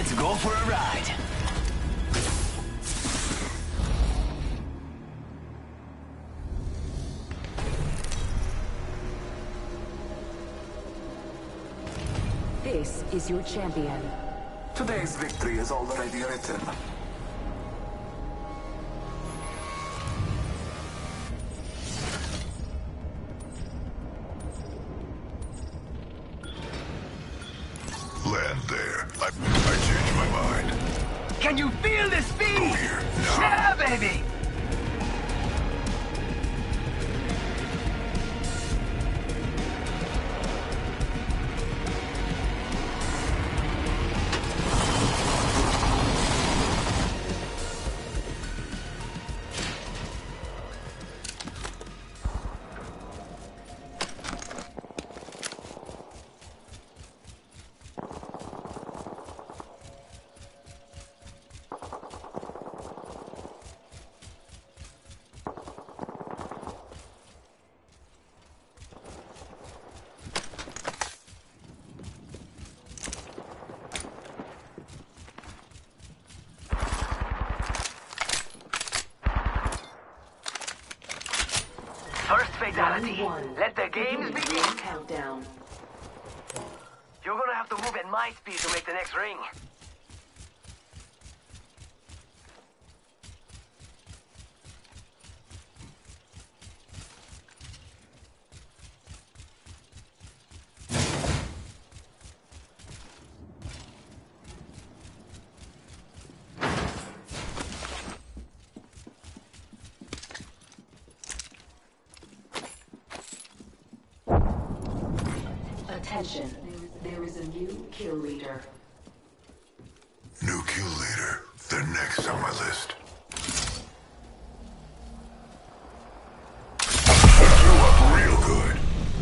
Let's go for a ride. This is your champion. Today's victory is already written. Land there. I changed my mind. Can you feel the speed? Go here, now. Yeah, baby! First fatality. Let the games begin. Countdown. You're gonna have to move at my speed to make the next ring. Attention, there is a new kill leader. New kill leader. They're next on my list. Hook you up real good.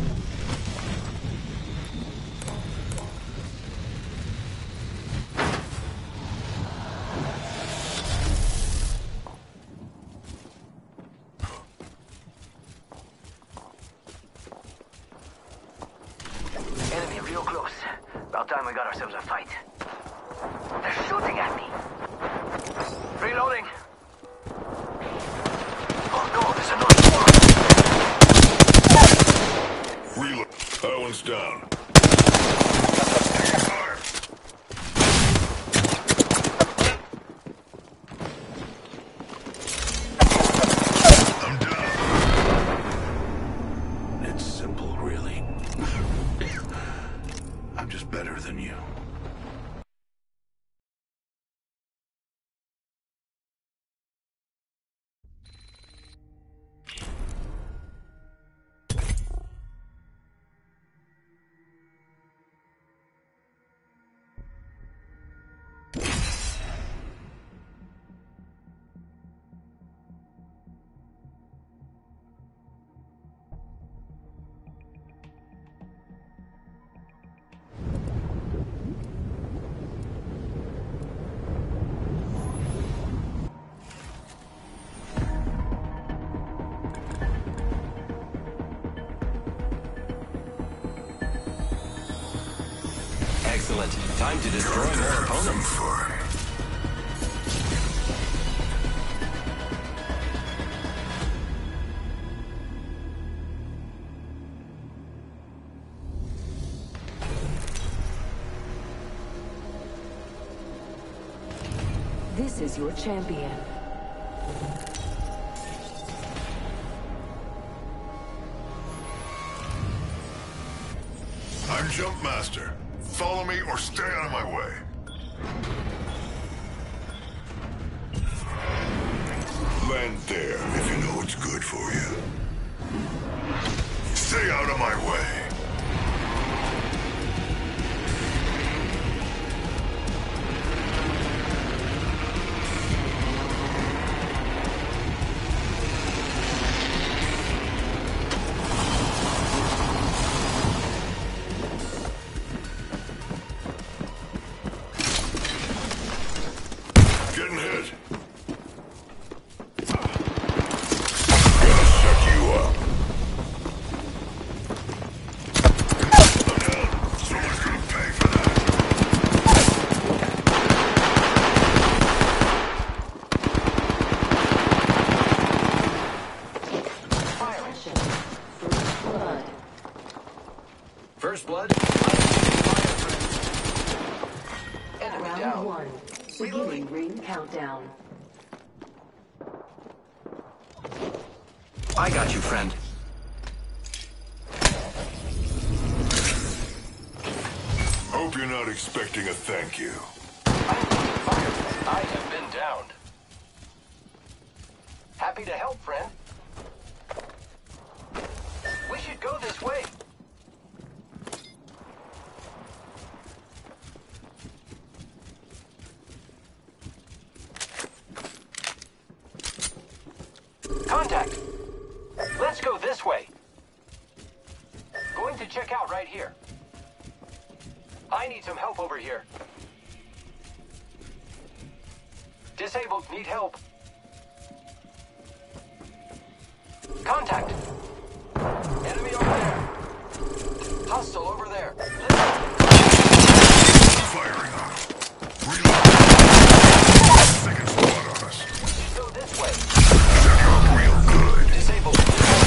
Enemy real close. About time we got ourselves a fight. They're shooting at me. Reloading. Oh no, there's another one. Reload. That one's down. Fire. I'm down. It's simple, really. I'm just better than you. Excellent. Time to destroy more Some opponents. fun. This is your champion. I'm Jump Master. Follow me or stay out of my way. Land there if you know what's good for you. Stay out of my way. Getting hit. Gonna shut you up. down. I got you, friend. Hope you're not expecting a thank you. I have been downed. Happy to help, friend. We should go this way. Contact! Let's go this way. Going to check out right here. I need some help over here. Disabled, need help. Contact! Enemy over there. Hostile over there. Firing on him. Reload. Second squad on us. Go this way. Set you up real good. Disabled.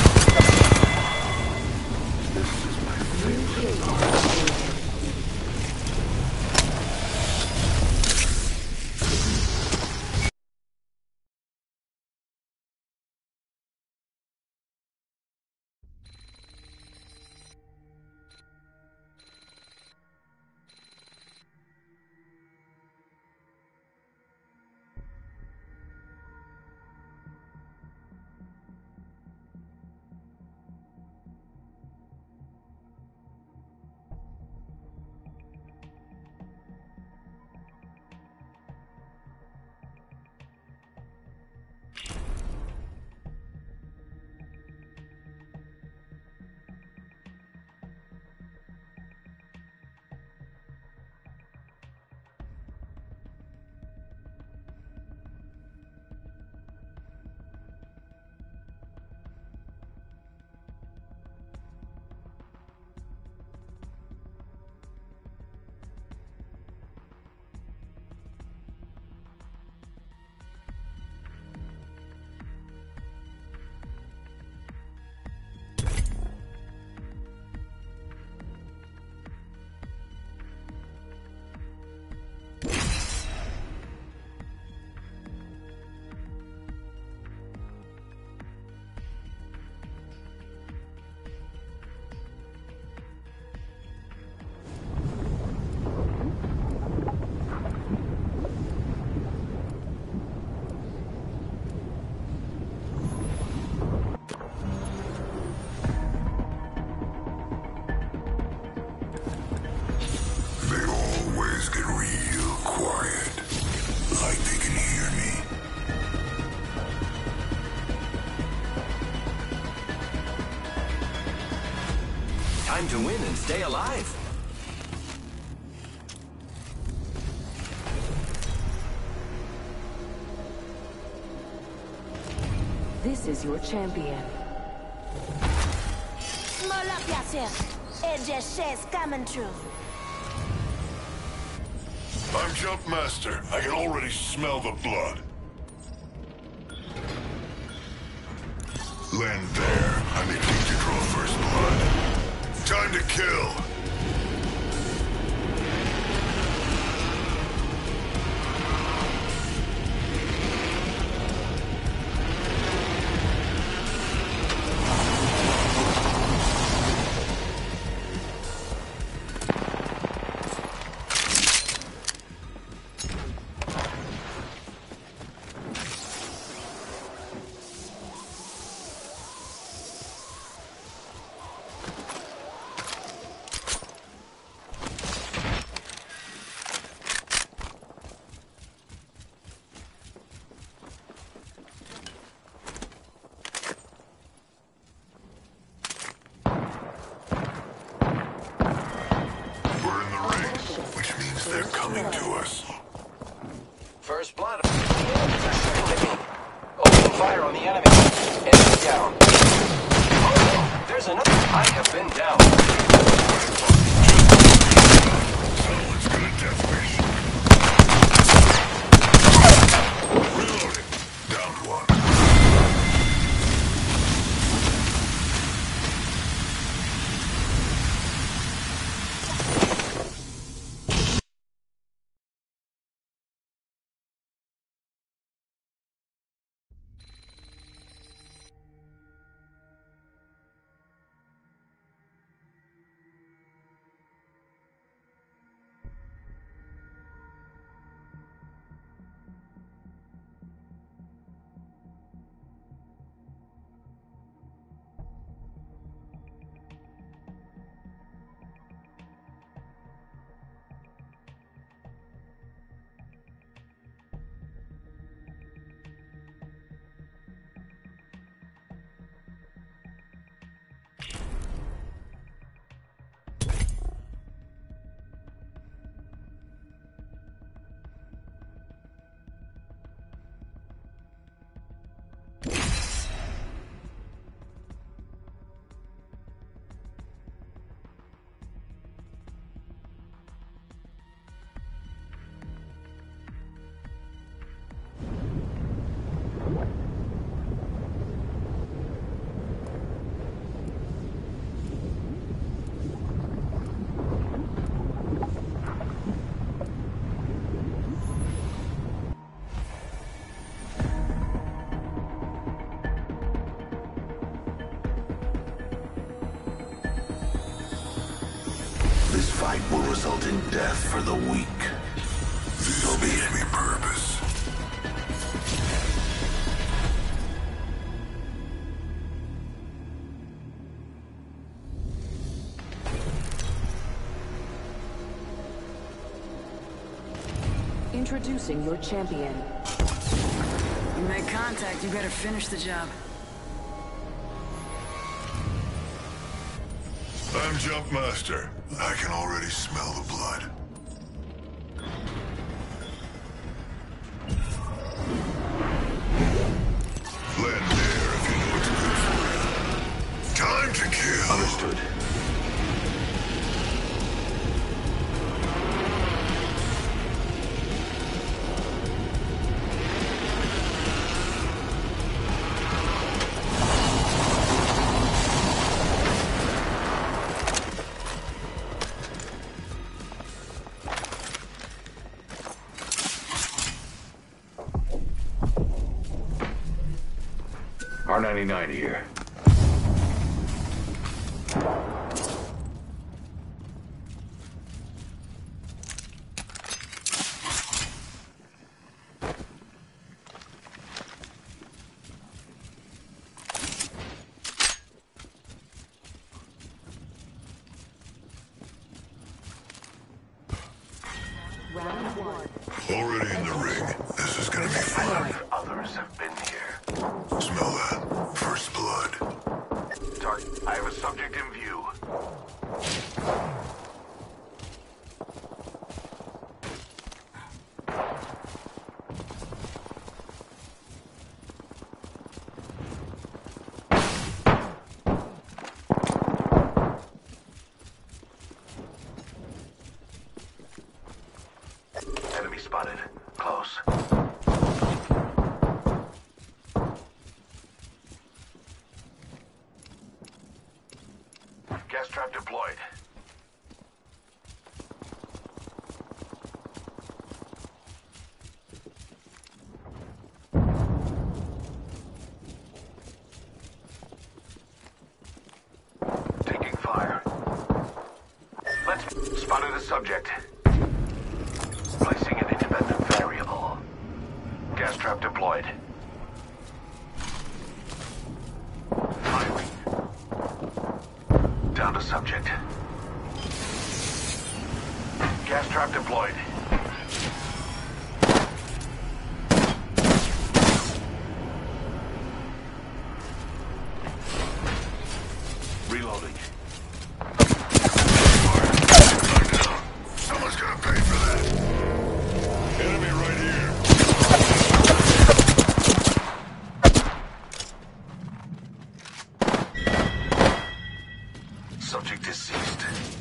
They always get real quiet. Like they can hear me. Time to win and stay alive. This is your champion. Mola placer. Edge's coming true. I'm Jumpmaster. I can already smell the blood. Land there. I may need to draw first blood. Time to kill. fight will result in death for the weak. This gives me purpose. Introducing your champion. You make contact, you better finish the job. I'm Jumpmaster. I can already smell the blood. Land there if you know what's good for you. Time to kill. Understood. R99 here. Round one. Already in the ring. This is gonna be fun. Others have been here. Smell that. First blood. Target. I have a subject in view. Enemy spotted. Close. Gas trap deployed. Taking fire. Let's spotted a subject. Placing an independent variable. Gas trap deployed. Firing. Down to subject. Gas trap deployed. Reloading. Someone's gonna pay for that. Enemy right here. Subject is seized.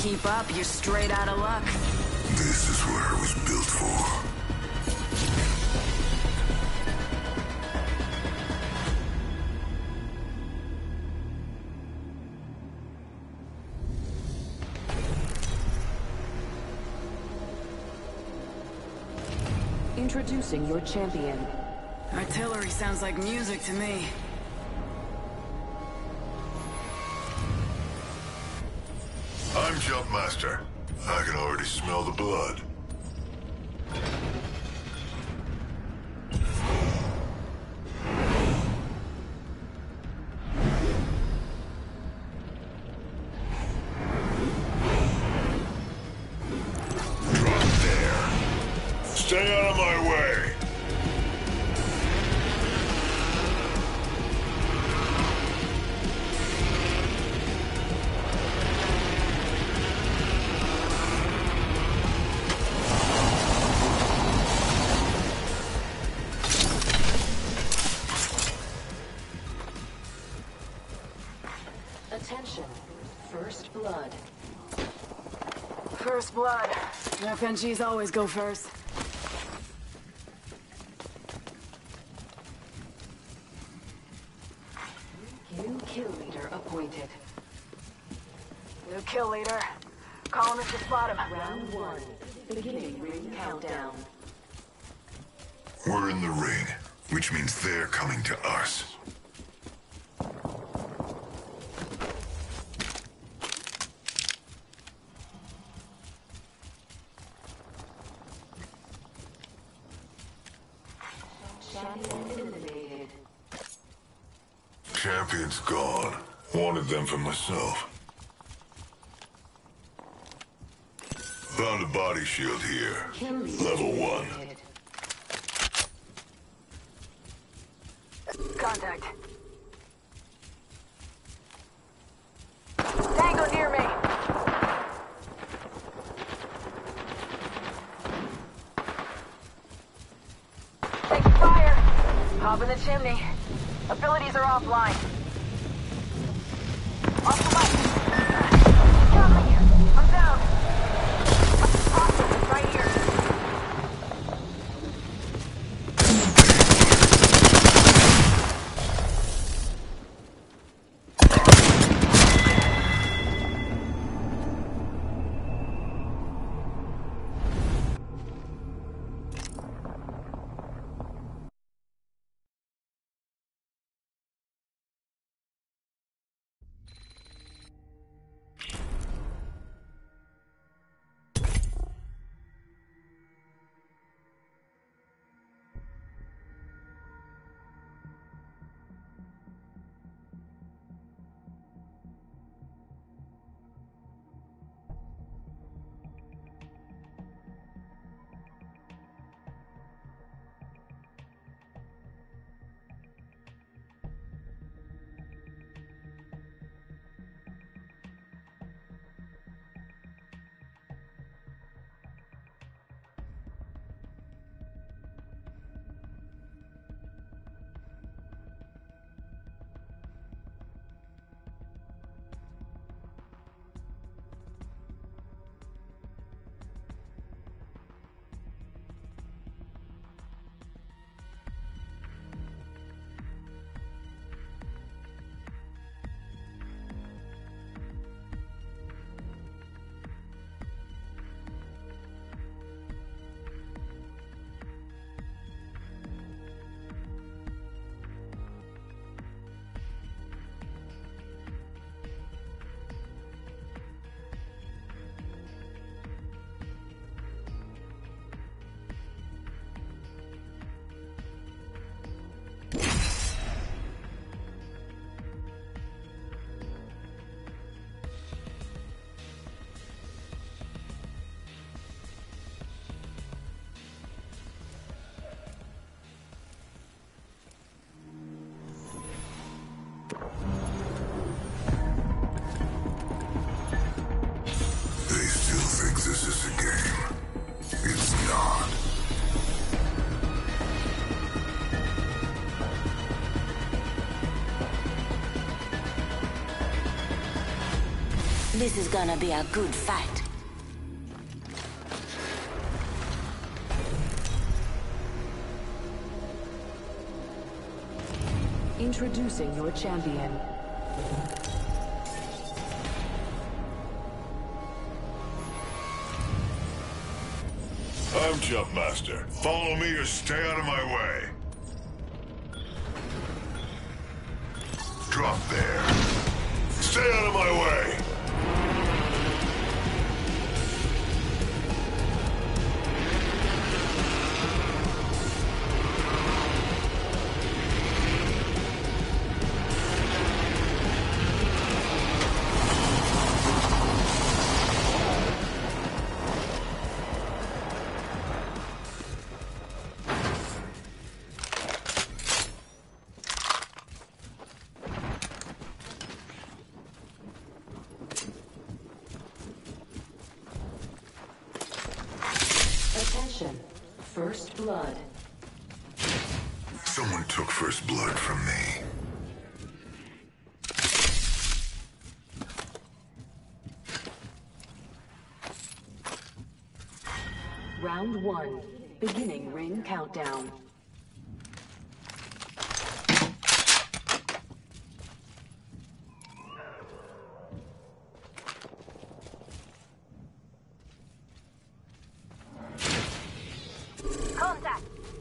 keep up, you're straight out of luck. This is what I was built for. Introducing your champion. Artillery sounds like music to me. I'm Jumpmaster. I can already smell the blood. Drop there. Stay out of my way. Attention. First blood. First blood. FNGs always go first. New kill leader appointed. New kill leader. Call him if you spot him. Round 1. Beginning ring countdown. We're in the ring, which means they're coming to us. Champion eliminated. Champion's gone. Wanted them for myself. Found a body shield here. Kill leader Level 1. eliminated. Contact. Tango near me. Taking fire. Hop in the chimney. Abilities are offline. Off the mic. This is gonna be a good fight. Introducing your champion. I'm Jumpmaster. Follow me or stay out of my way. Drop there. Stay out of my way! Attention. First blood. Someone took first blood from me. Round 1. Beginning ring countdown. Contact!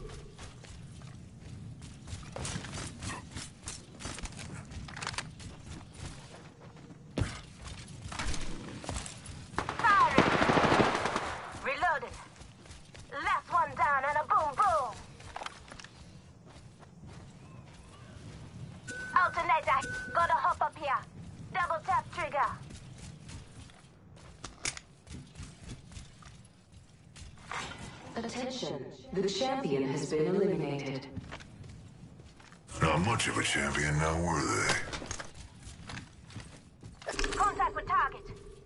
Firing! Reloaded! Last one down and a boom boom! Alternator! Gotta hop up here! Double tap trigger! Attention. The champion has been eliminated. Not much of a champion now, were they? Contact with target!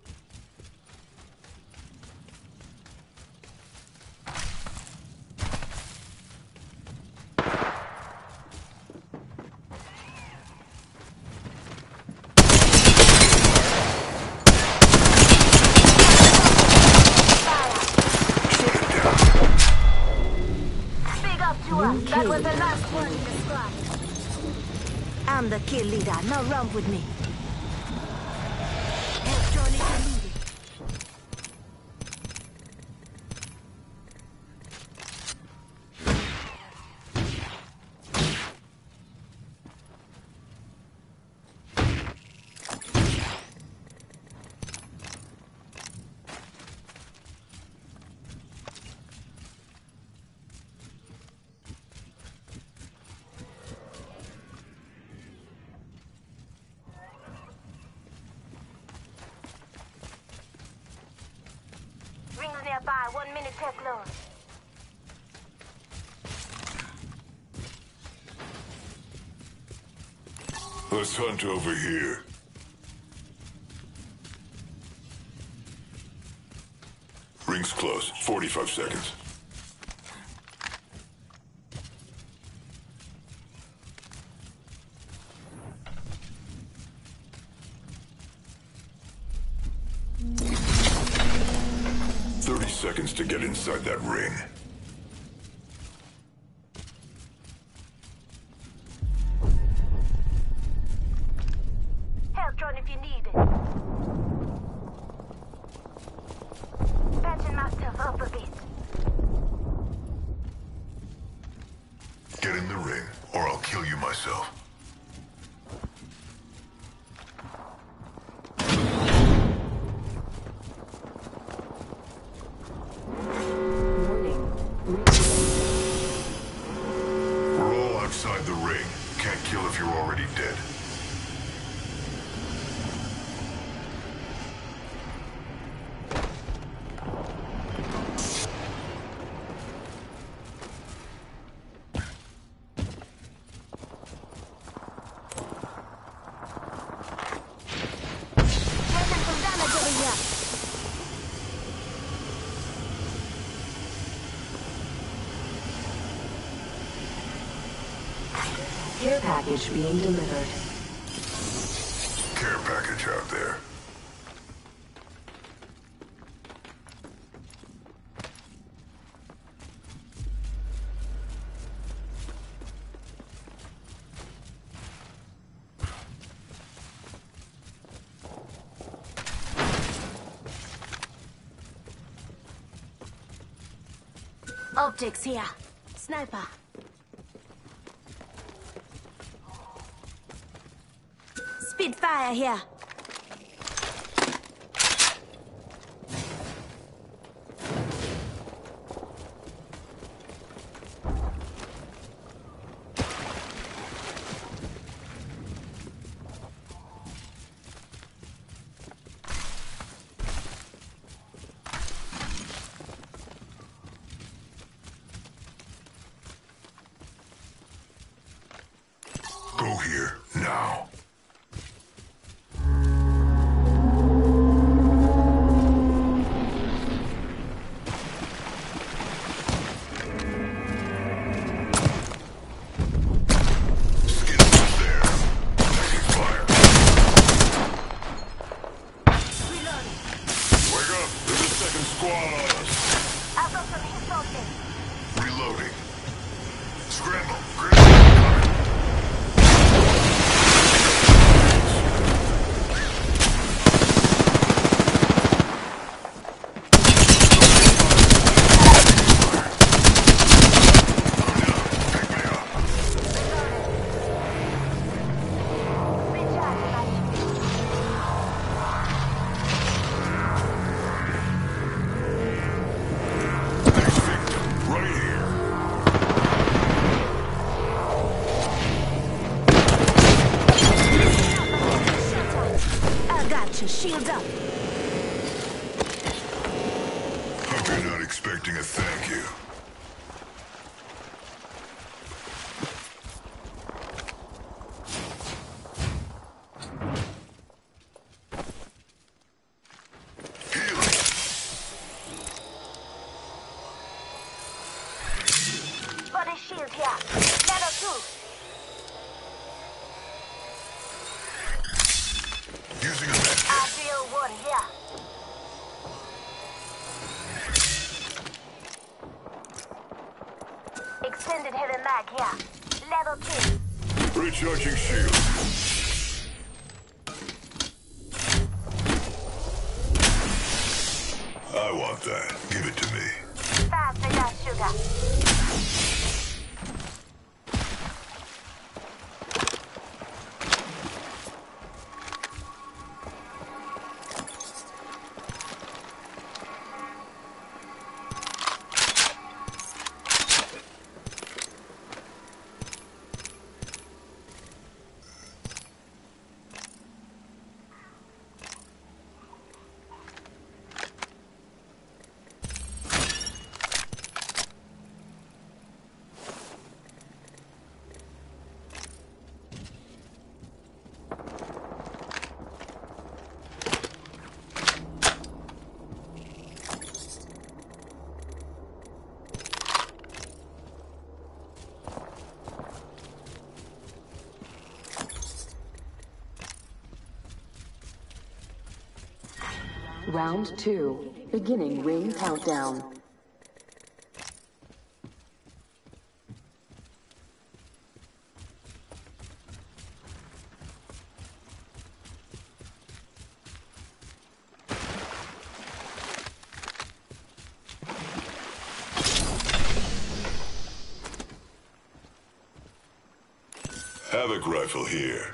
Big up to us. That was the last one in the squad. I'm the kill leader. Now run with me. Help Johnny to lead it. Rings nearby. 1 minute tech load. Let's hunt over here. Ring's close. 45 seconds. Seconds to get inside that ring. Help drone if you need it. Patching myself up a bit. Get in the ring, or I'll kill you myself. Outside the ring. Can't kill if you're already dead. Taking some damage over here. Care package being delivered. Care package out there. Optics here. Sniper. Spitfire here. Go here, now. Skins there. Taking fire. Wake up! There's a second squad on us. I've got some insulting. Reloading. Scramble. Grenade coming. Shields up. Hope you're not expecting a thank you. Healing. Body shield here. Level 2. Using a med kit. I feel one here. Extended heavy mag here. Level 2. Recharging shield. I want that. Give it to me. Fast enough, sugar. Round 2. Beginning ring countdown. Havoc rifle here.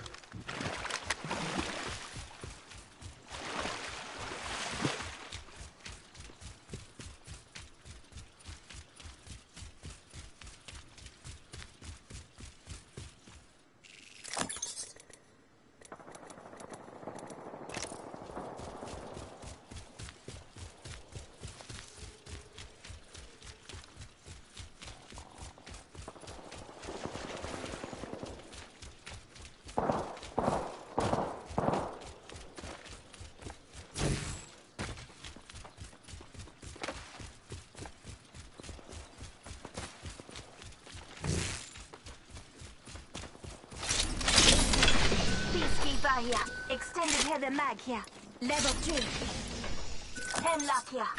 Peacekeeper here. Extended heavy mag here. Level 2. Hemlock here.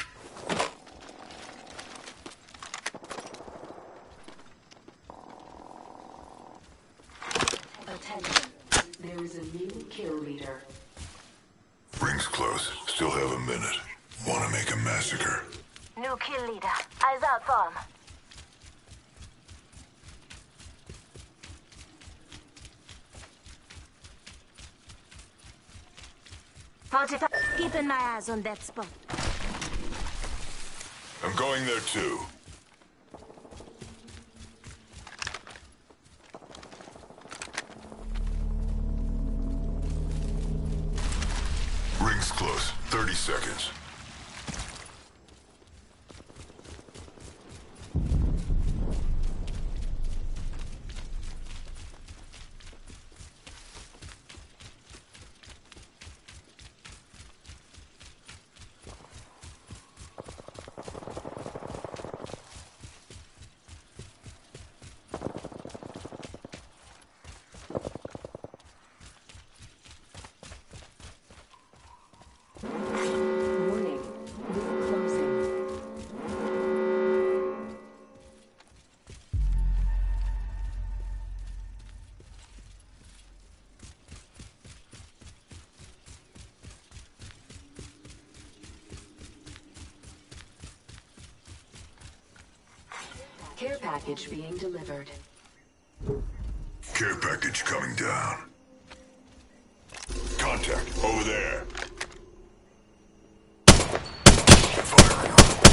Attention. There is a new kill leader. Ring's close. Still have a minute. Want to make a massacre? New kill leader. Eyes out for him. 45. Keeping my eyes on that spot. I'm going there too. Ring's close. 30 seconds. Warning. Ring closing. Care package being delivered. Care package coming down. Contact over there. Firing.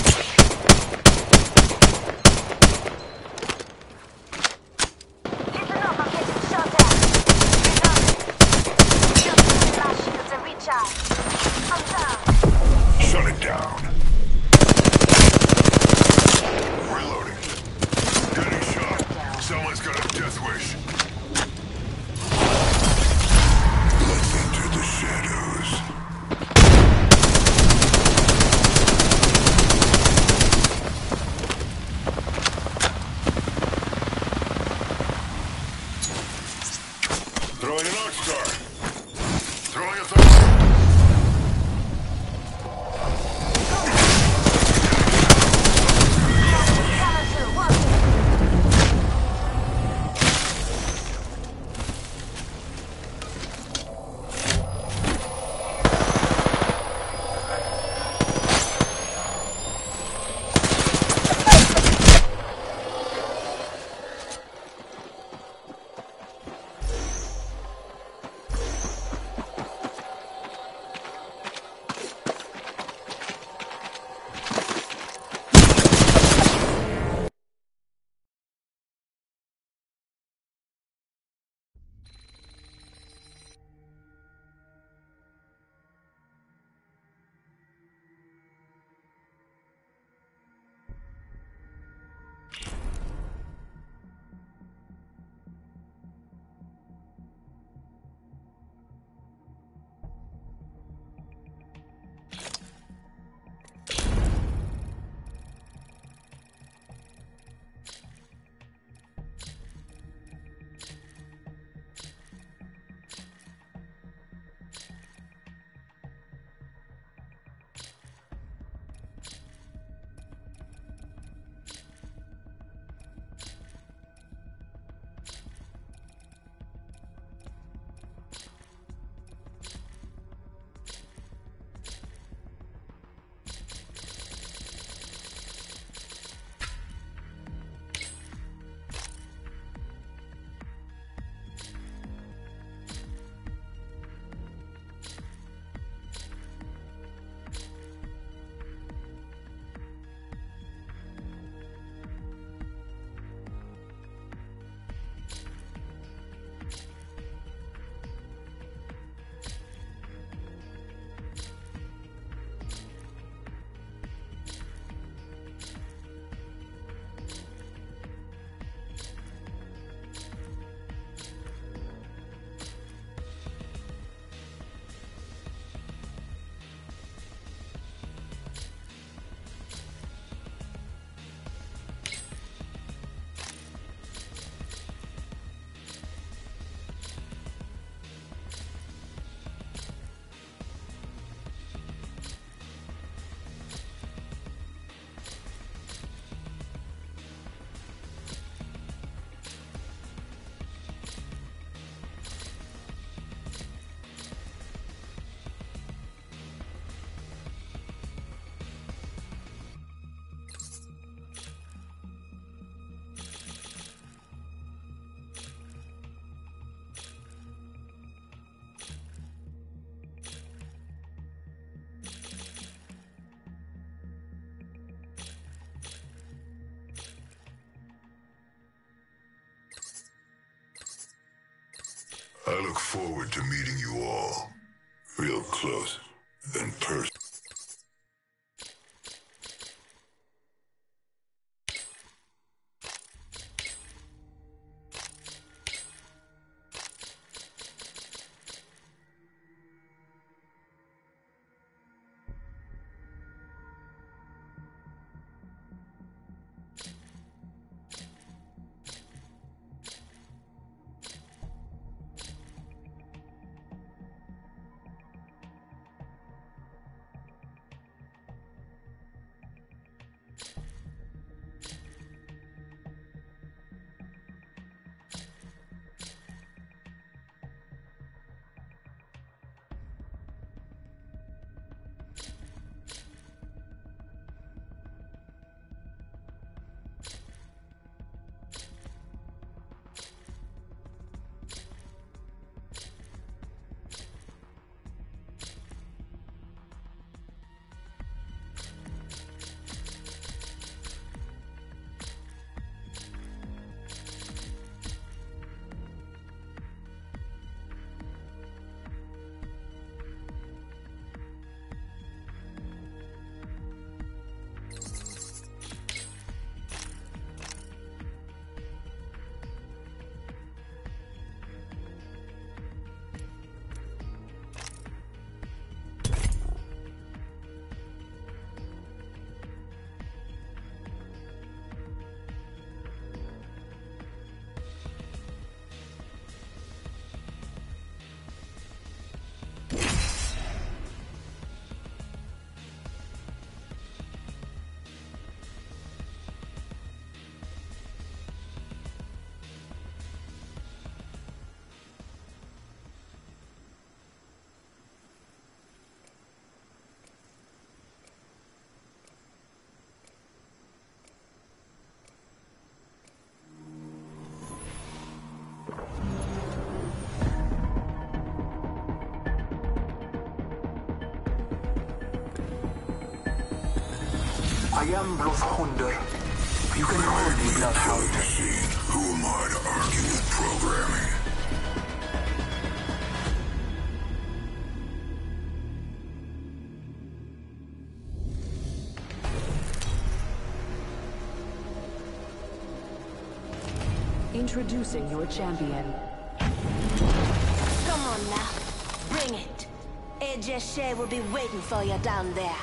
Listen up, I'm getting shot at. Reloading. Just my shields and recharge. I'm down. Shut it down. Reloading. Getting shot. Someone's got a death wish. Let's enter the shadows. look forward to meeting you all. Real close and personal. I am Bloodhunder. You can call me Bloodhound. Who am I to argue with programming? Introducing your champion. Come on now. Bring it. AJ Shea will be waiting for you down there.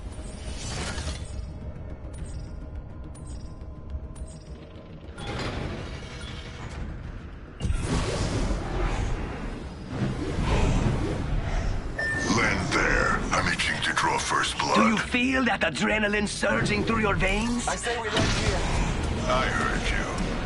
Land there. I'm itching to draw first blood. Do you feel that adrenaline surging through your veins? I say we land here. I heard you.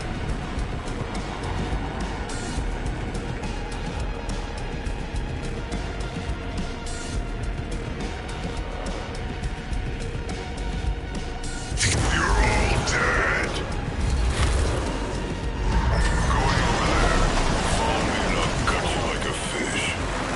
You're all dead. Going over there. Follow me and I'll gut you like a fish.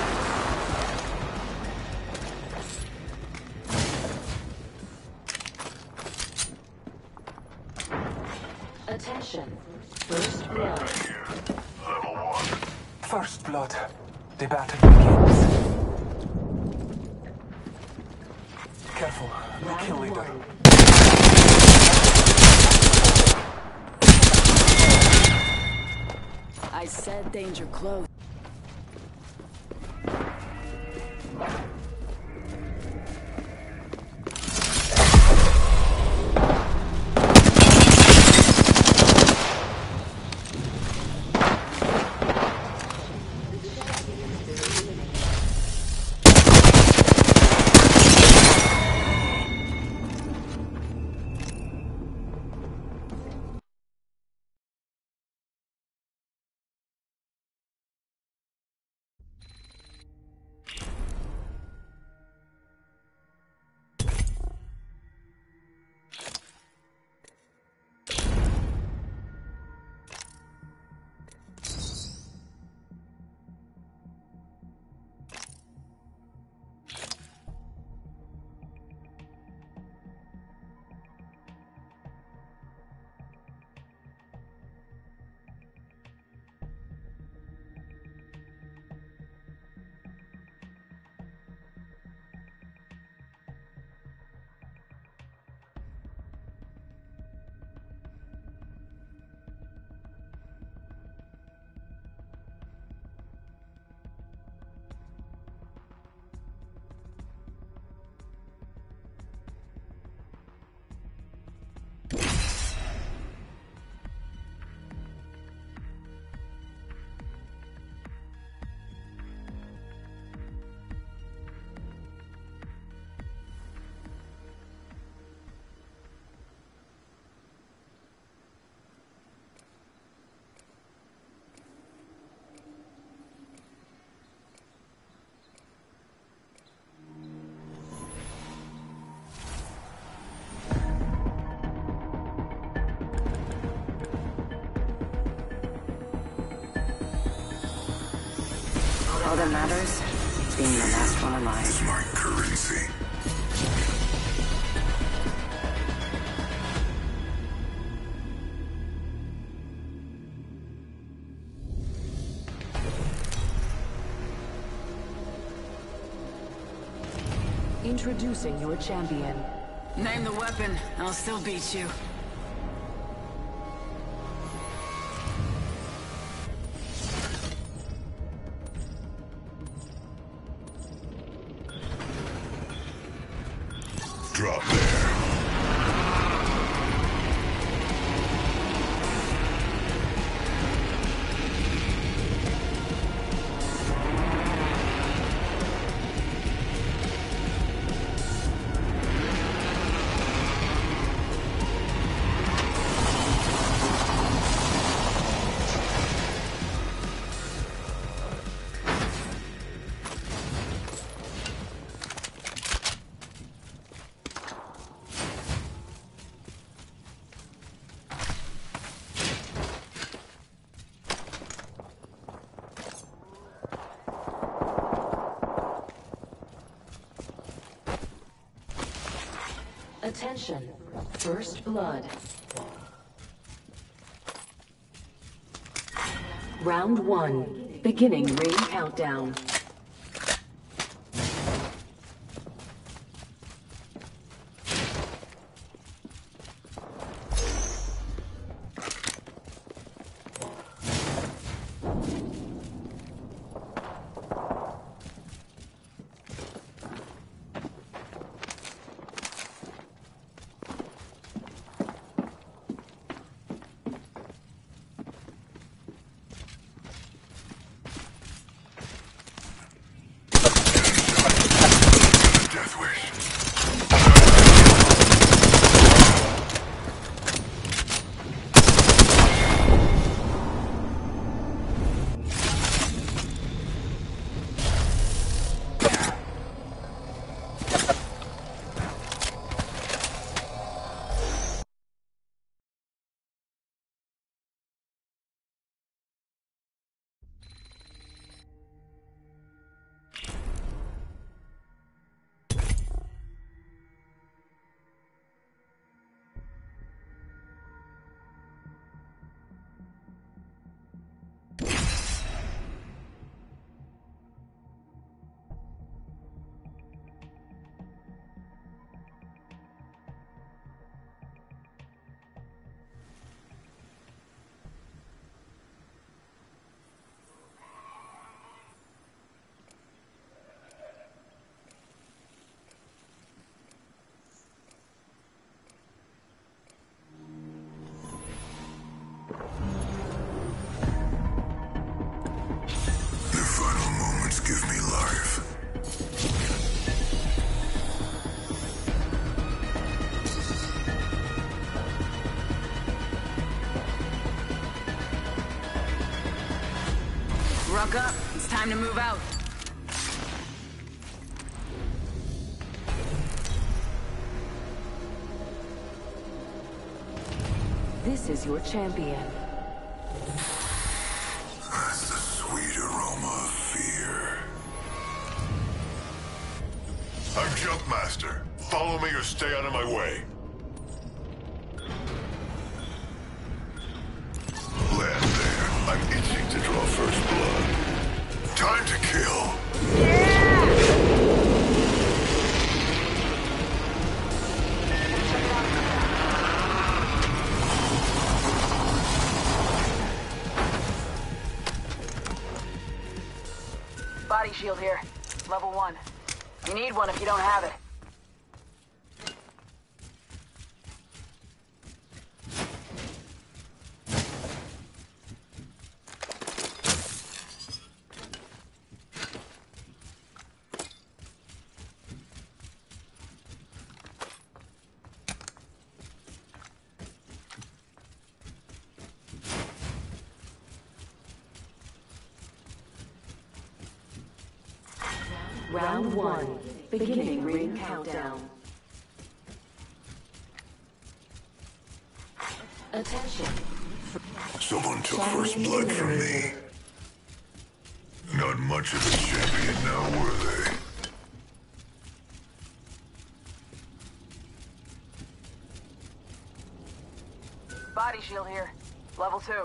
Attention. First blood. Level 1. First blood. The battle begins. Careful, the kill leader. I said danger close. that matters? Being the last one alive. Is my currency. Introducing your champion. Name the weapon, I'll still beat you. Drop there. Attention. First blood. Round 1. Beginning ring countdown. Death wish. Give me life. Ruck up. It's time to move out. This is your champion. That's the sweet aroma of fear. I'm Jumpmaster. Follow me or stay out of my way. Land there. I'm itching to draw first blood. Time to kill. Body shield here. Level 1. You need one if you don't have it. Round 1. Beginning ring countdown. Attention. Someone took first blood from me. Not much. much of a champion now, were they? Body shield here. Level 2.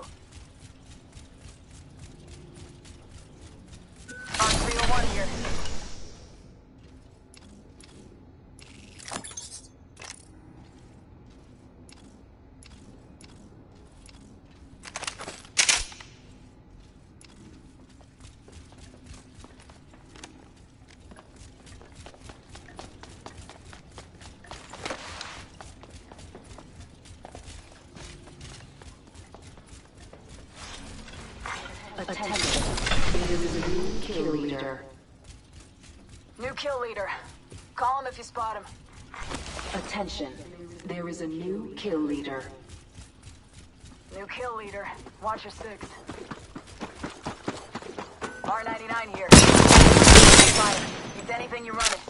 On 301 here. Attention. There is a new kill leader. New kill leader. Call him if you spot him. Attention. There is a new kill leader. New kill leader. Watch your 6. R99 here. Fire. Needs anything you run it.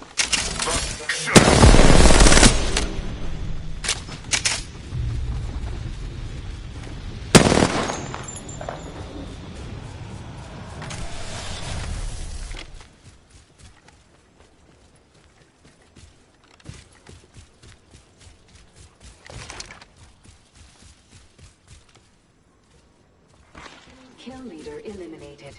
Kill leader eliminated.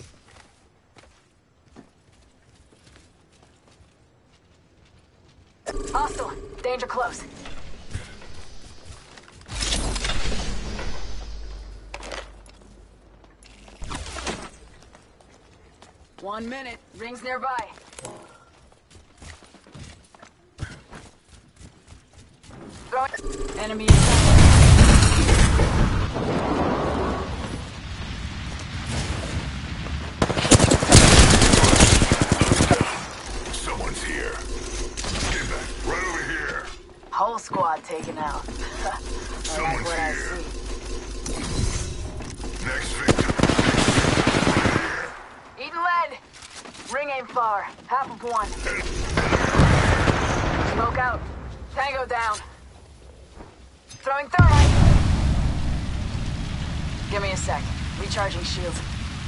Hostile. Danger close. One minute. Rings nearby. Throw it. Enemy. Someone's here. Get back. Right over here. Whole squad taken out. I like Someone's what I here. see. Next victim. Eating lead. Ring ain't far. Half of one. Smoke out. Tango down. Throwing thermite. Give me a sec. Recharging shields.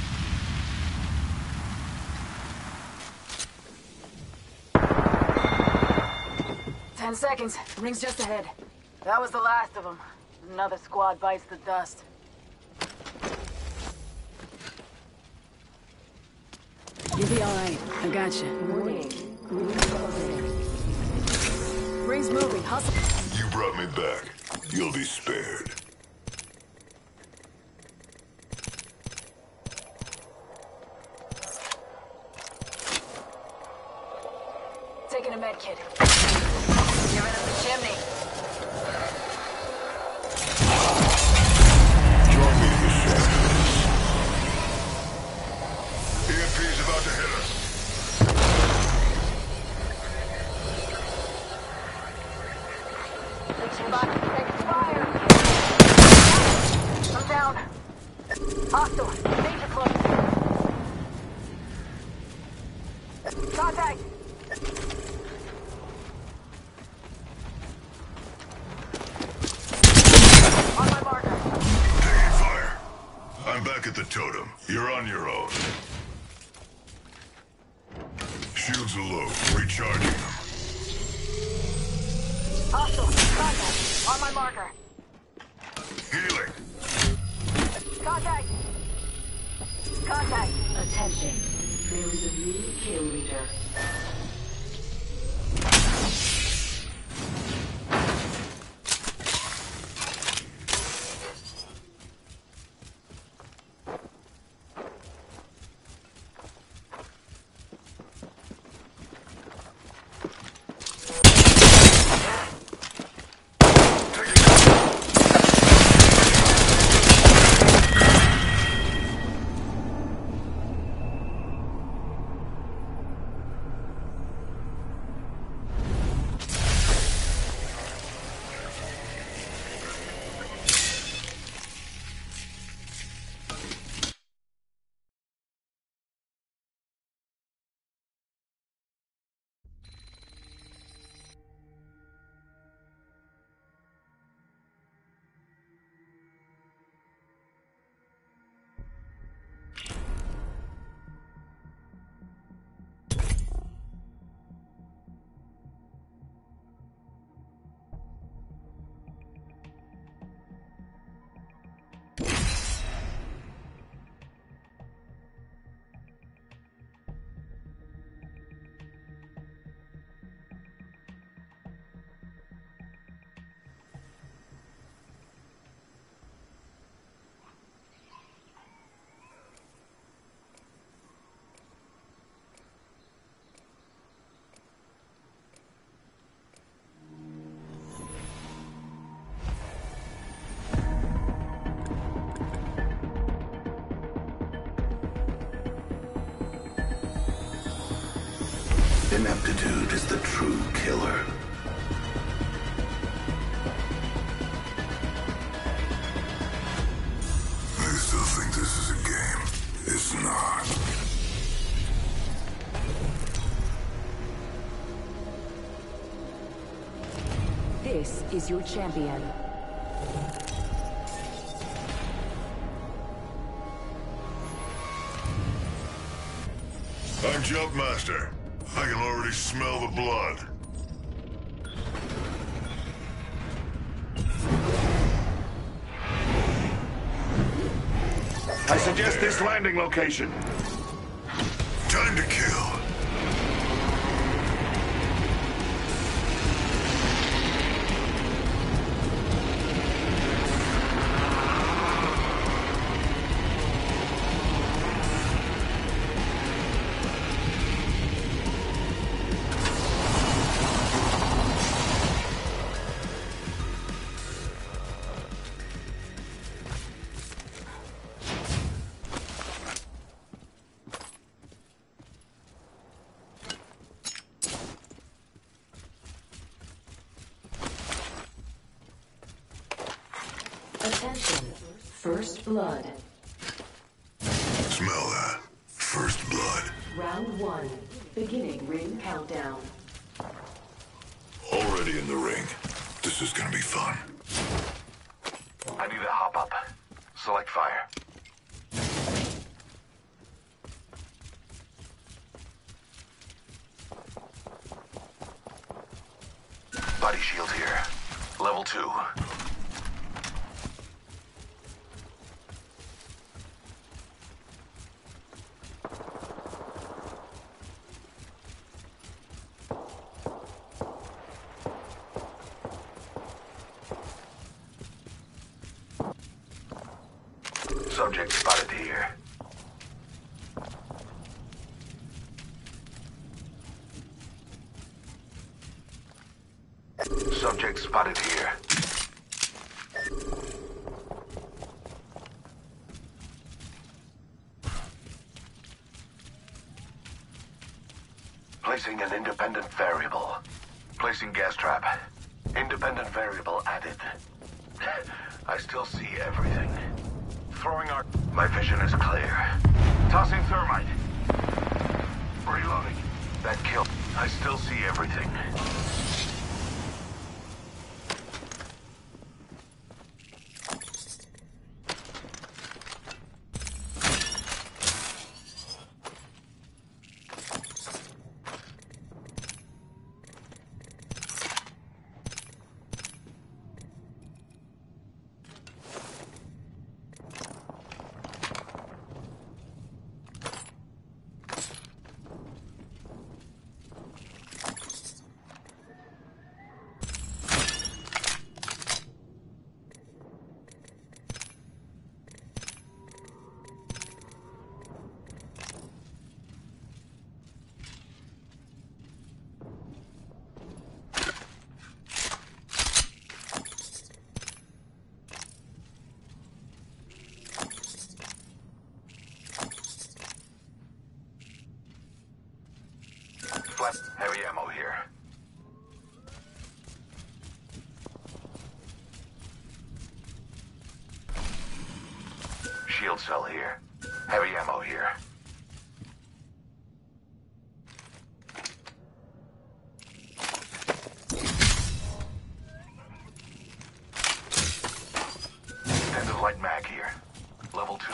Ten seconds. Ring's just ahead. That was the last of them. Another squad bites the dust. You'll be alright. I got you. Warning. Ring's moving. Hustle. You brought me back. You'll be spared. Taking a med kit. Giving him the chimney. Join me in the shadows. EMP's about to hit us. Take fire. I'm down. Hostile. Danger close. Contact. On my marker. Taking fire. I'm back at the totem. You're on your own. Shields are low. Recharging them. Hostile. Contact. On my marker. Healing. Contact. Contact. Attention. There is a new kill leader. Ineptitude is the true killer. They still think this is a game. It's not. This is your champion. I'm Jumpmaster. I can already smell the blood. I suggest this landing location. Time to kill. Attention. First blood. Smell that. First blood. Round 1. Beginning ring countdown. Already in the ring. This is gonna be fun. I need to hop up. Select fire. Body shield here. Level 2. Subject spotted here. Subject spotted here. Placing an independent variable. Placing gas trap. Independent variable added. I still see everything. Throwing our... My vision is clear. Tossing thermite. Reloading. That killed. I still see everything. Flat heavy ammo here. Shield cell here. Heavy ammo here. Extended light mag here. Level 2.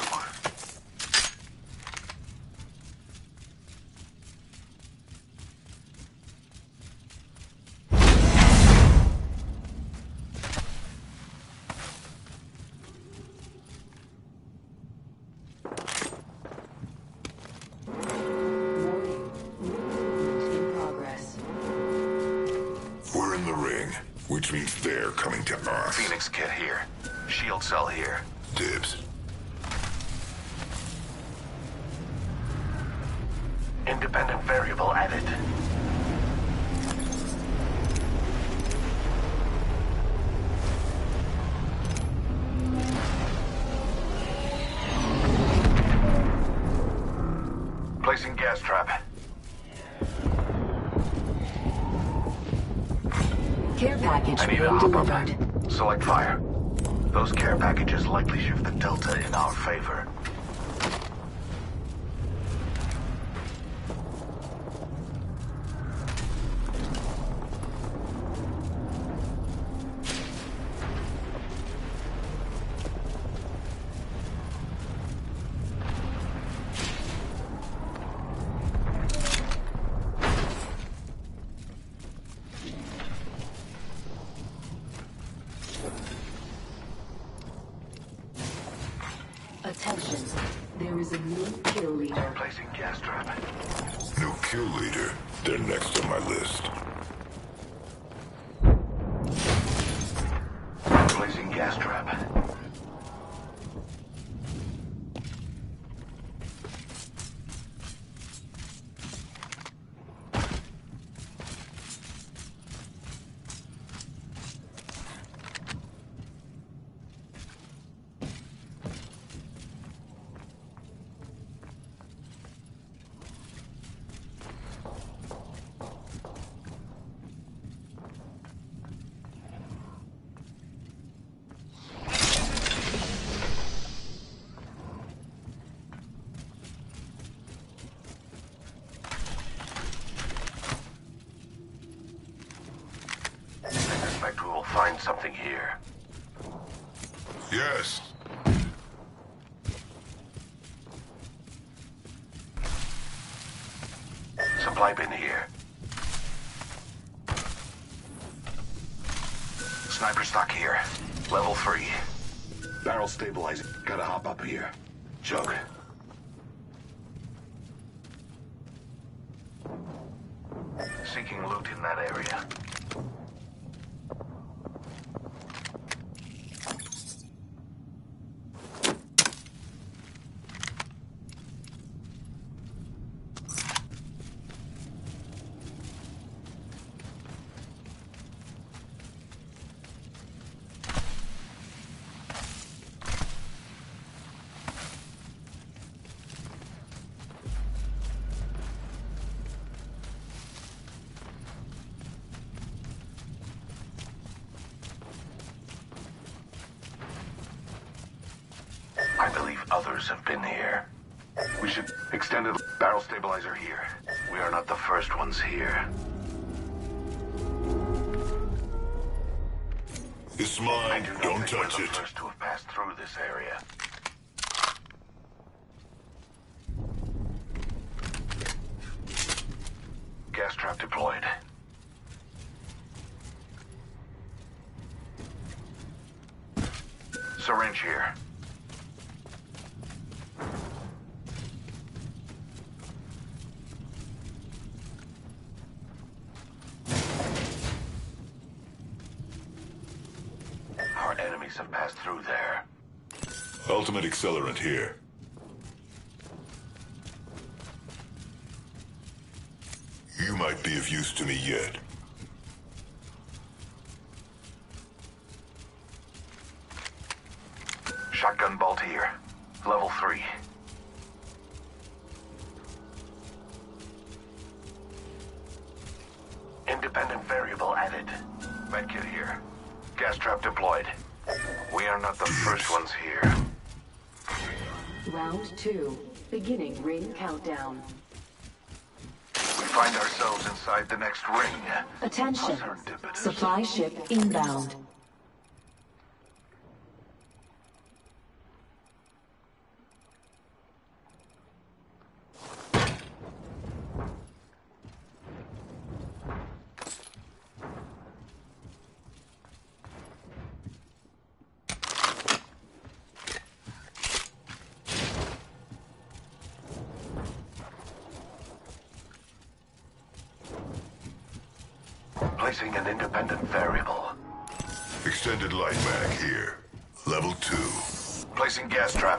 Which means they're coming to us. Phoenix kit here. Shield cell here. Dibs. Independent variable added. Placing gas trap. package I need being a hop-up. delivered. Select fire. Those care packages likely shift the delta in our favor. Attention. There is a new kill leader. Placing gas trap. New kill leader. They're next on my list. Placing gas trap. We will find something here. Yes. Supply bin here. Sniper stock here. Level 3. Barrel stabilizing. Gotta hop up here. Jug. Seeking loot in that area. I believe others have been here. We should extend the barrel stabilizer here. We are not the first ones here. It's I mine. do not Don't think we're touch the it. first to have passed through this area. Gas trap deployed. Syringe here. Our enemies have passed through there. Ultimate accelerant here. You might be of use to me yet. Shotgun bolt here. Level 3. Independent variable added. Medkit here. Gas trap deployed. We are not the first ones here. Round 2. Beginning ring countdown. We find ourselves inside the next ring. Attention. Serendipitous. Supply ship inbound. Placing an independent variable. Extended light mag here. Level 2. Placing gas trap.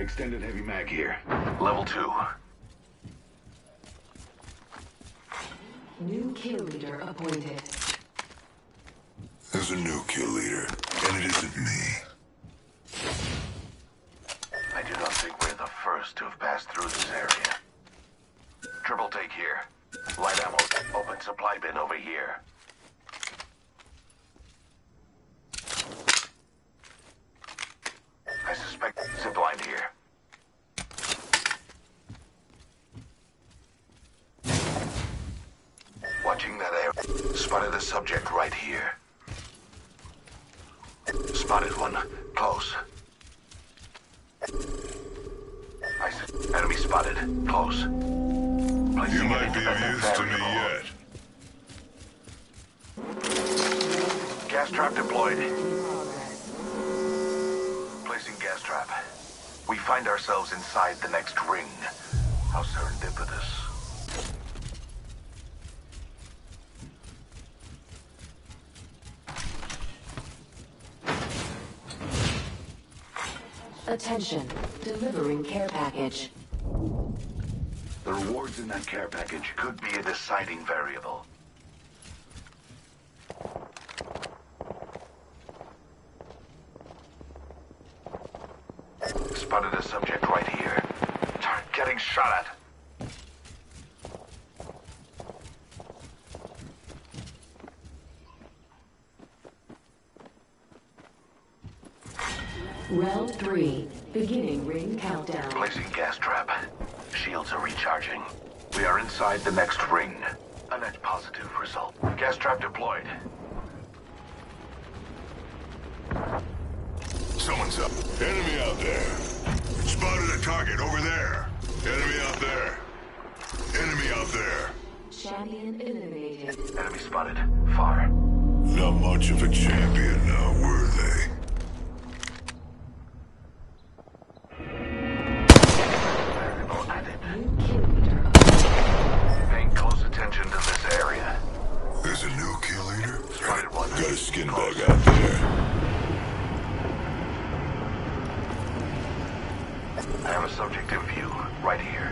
Extended heavy mag here. Level 2. New kill leader appointed. There's a new kill leader, and it isn't me. I do not think we're the first to have passed through this area. Triple take here. Light ammo. Open supply bin over here. I suspect zipline here. Watching that area. Spotted a subject right here. Spotted one. Close. Enemy spotted. Close. You might be of use to me yet. Gas trap deployed. Placing gas trap. We find ourselves inside the next ring. How serendipitous. Attention, delivering care package. The rewards in that care package could be a deciding variable. Spotted a subject right here. Getting shot at. Round 3, beginning ring countdown. Placing gas trap. Shields are recharging. We are inside the next ring. A net positive result. Gas trap deployed. Someone's up. Enemy out there. Spotted a target over there. Enemy out there. Enemy out there. Champion eliminated. Enemy spotted. Far. Not much of a champion now, were they? Variable added. New kill leader. Paying close attention to this area. There's a new kill leader. Spotted one. Got a skin bag out there. I have a subject in view, right here.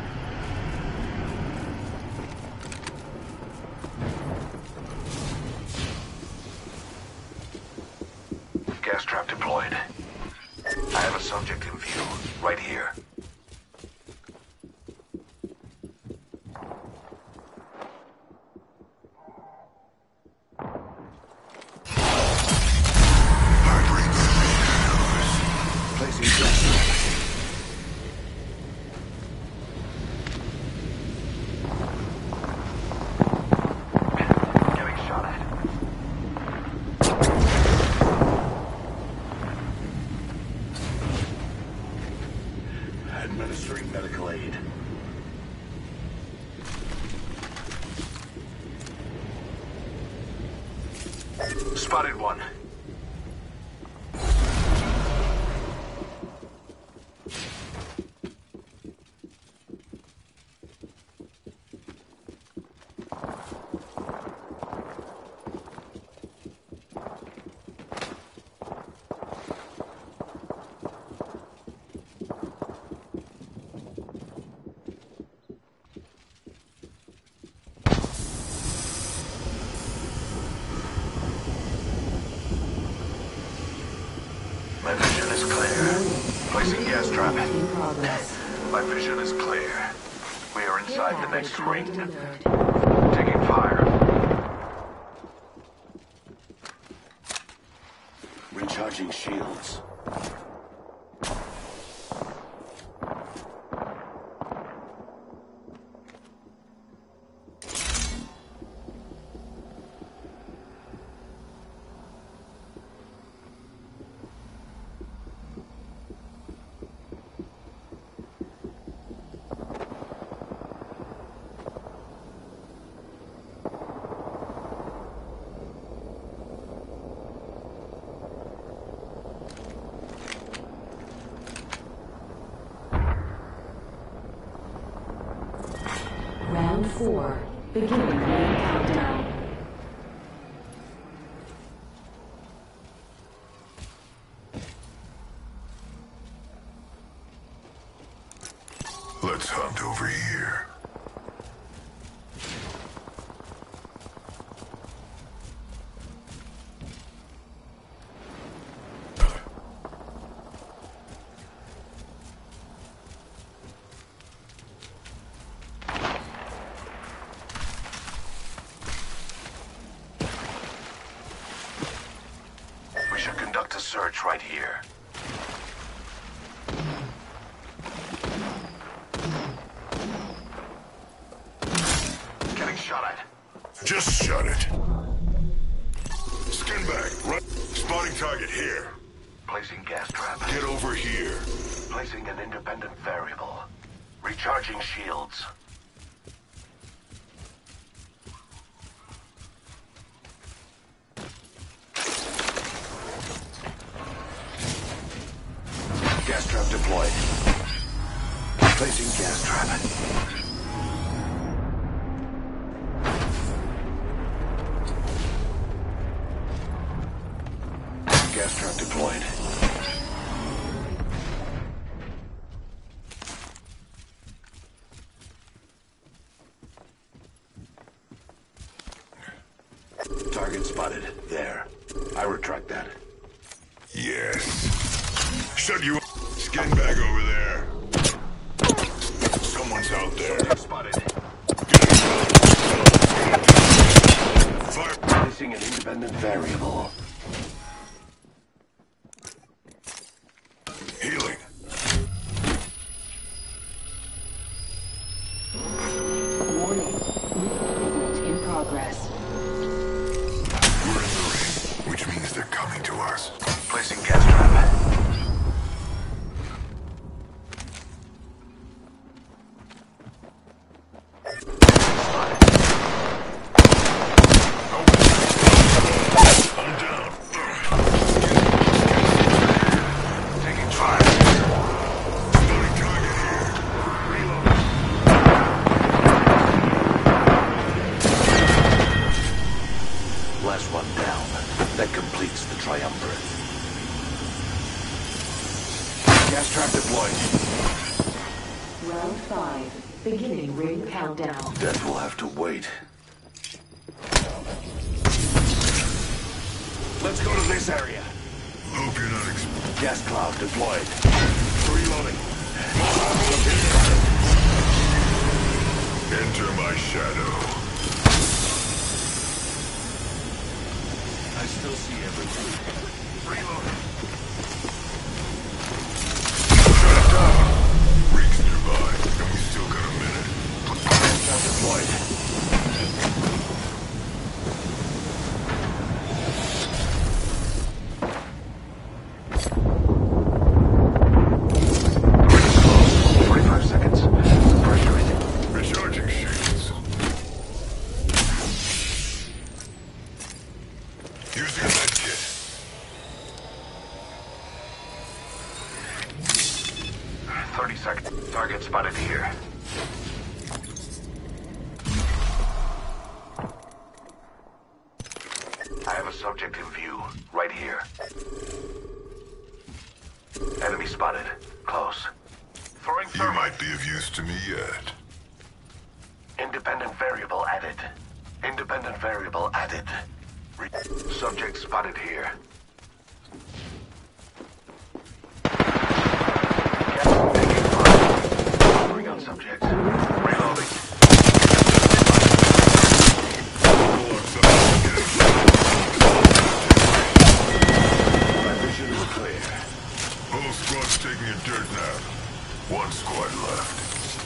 Gas trap deployed. I have a subject in view, right here. Placing gas trap. Getting shot at. Administering medical aid. Spotted one. My vision is clear. Placing gas trap. In progress. My vision is clear. We are Care inside the package next ring. delivered. Taking fire. Recharging shields. Round 4, beginning ring countdown. search right here. Getting shot at. Just shut it. Skin bag, right. Spotting target here. Placing gas trap. Get over here. Placing an independent variable. Recharging shields. Gas trap deployed. Placing gas trap. Gas trap deployed. Target spotted. There. I retract that. Yes. Shut you up. Skin bag over there. Someone's out there. Spotted. Fire. Placing an independent variable. Healing. Warning. Movement in progress. We're in the ring, which means they're coming to us. Placing gas trap. I'm down. Taking fire. Spotting target here. Last one down. That completes the triumvirate. Gas trap deployed. Round 5. Beginning ring countdown. Death will have to wait. Let's go to this area. Hope you're not Gas cloud deployed. Reloading. Enter my shadow. I still see everything. Reloading. Shut it down. Reek's nearby, and we still got a minute. Gas trap deployed. Recharging shields. Using a med kit. 30 seconds. Target spotted here. I have a subject in view, right here. Enemy spotted. Close. Throwing You thermite. might be of use to me yet. Independent variable added. Independent variable added. Subject spotted here. Taking fire. Bring on subject. Reloading. My vision is clear. Whole squad's taking a dirt nap. One squad left.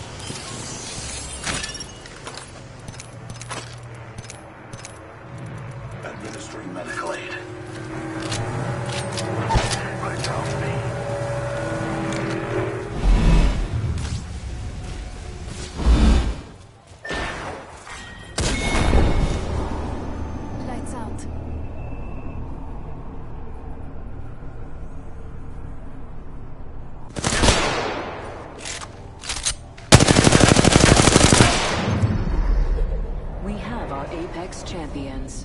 Administering medical aid. Right down me. Lights out. We have our Apex champions.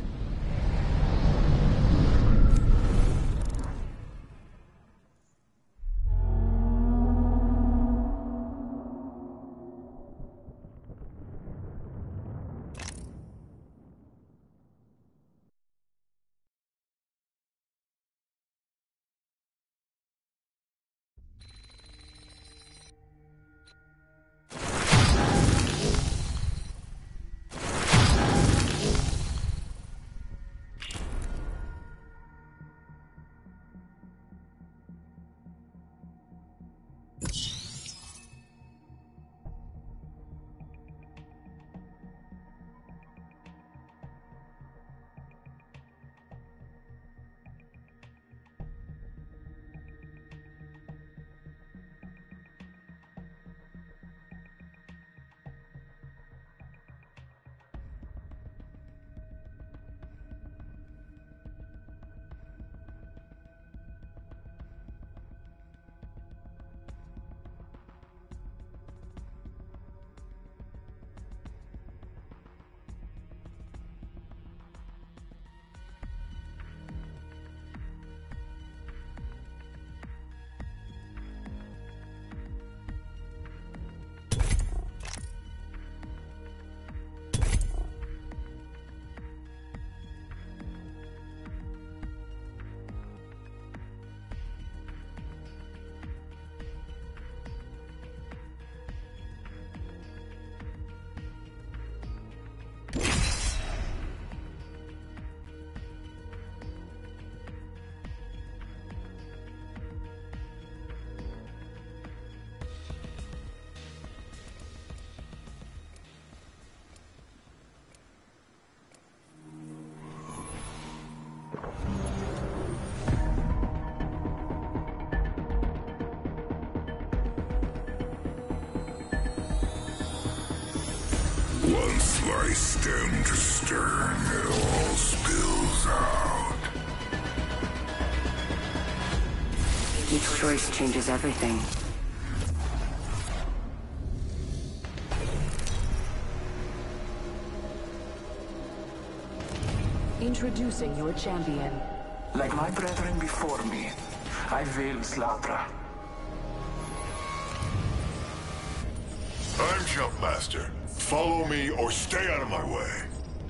Slice stem to stern, it all spills out. Each choice changes everything. Introducing your champion. Like my brethren before me, I veil Slatra. I'm Jumpmaster. Follow me or stay out of my way.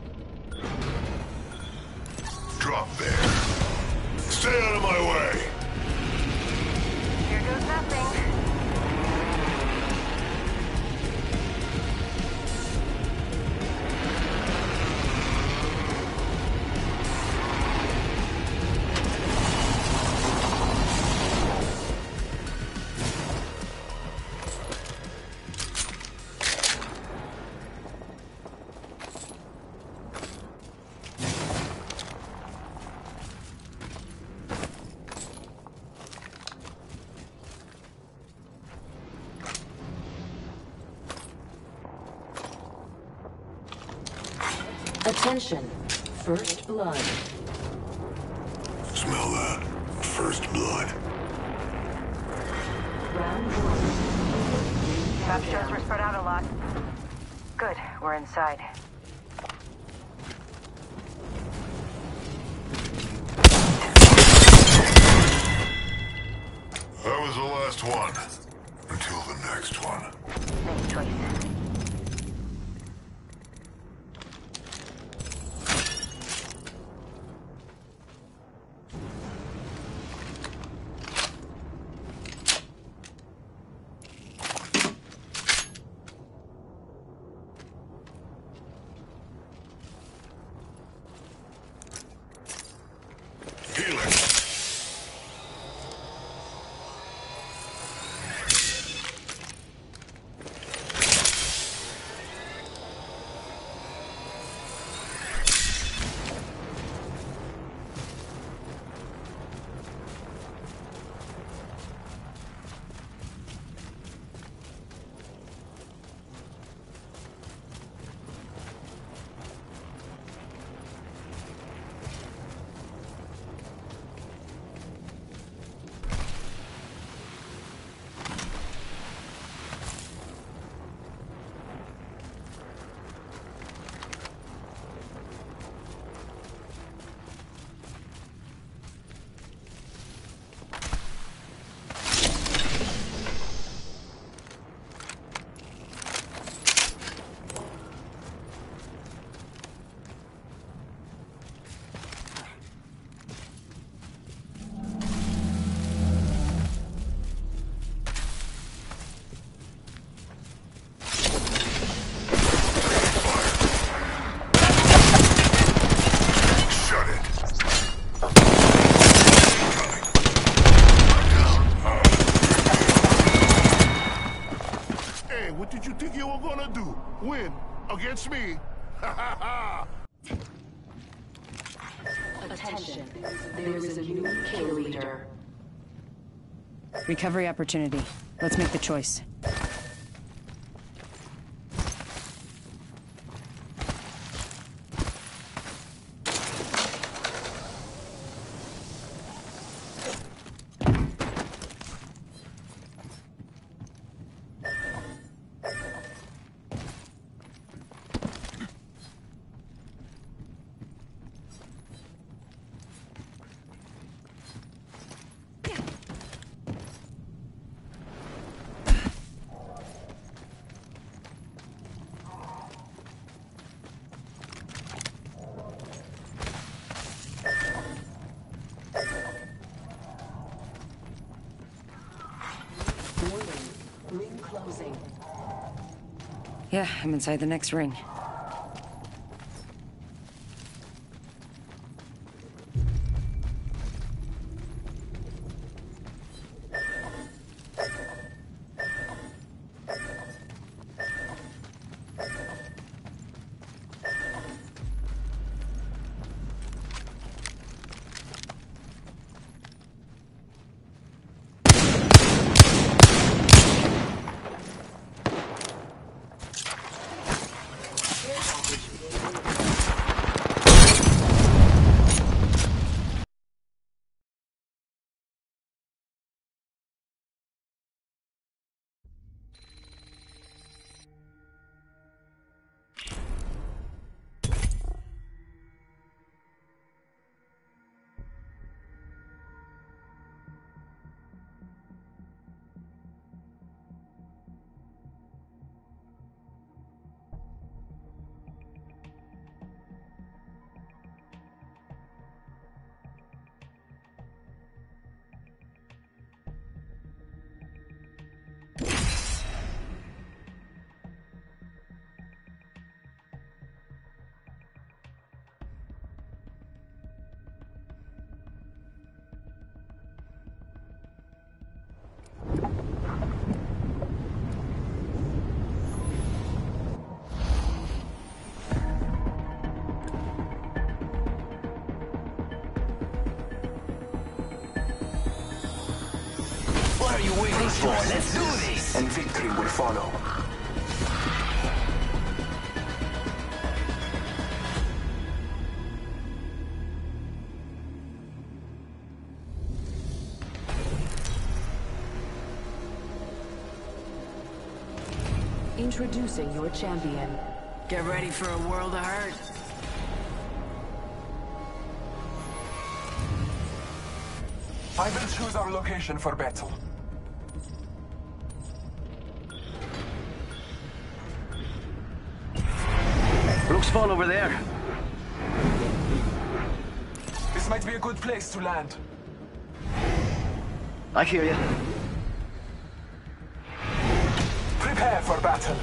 Drop there. Stay out of my way! Here goes nothing. Attention. First blood. Smell that? First blood. Round one. Map shows we're spread out a lot. Good, we're inside. That was the last one. Until the next one. Nice choice. Healing. What did you think you were gonna do? Win against me? Ha ha ha! Attention. There is a new kill leader. Recovery opportunity. Let's make the choice. Ring closing. Yeah, I'm inside the next ring. you waiting for? Let's do this! And victory will follow. Introducing your champion. Get ready for a world of hurt. I will choose our location for battle. Looks full over there. This might be a good place to land. I hear you. Prepare for battle.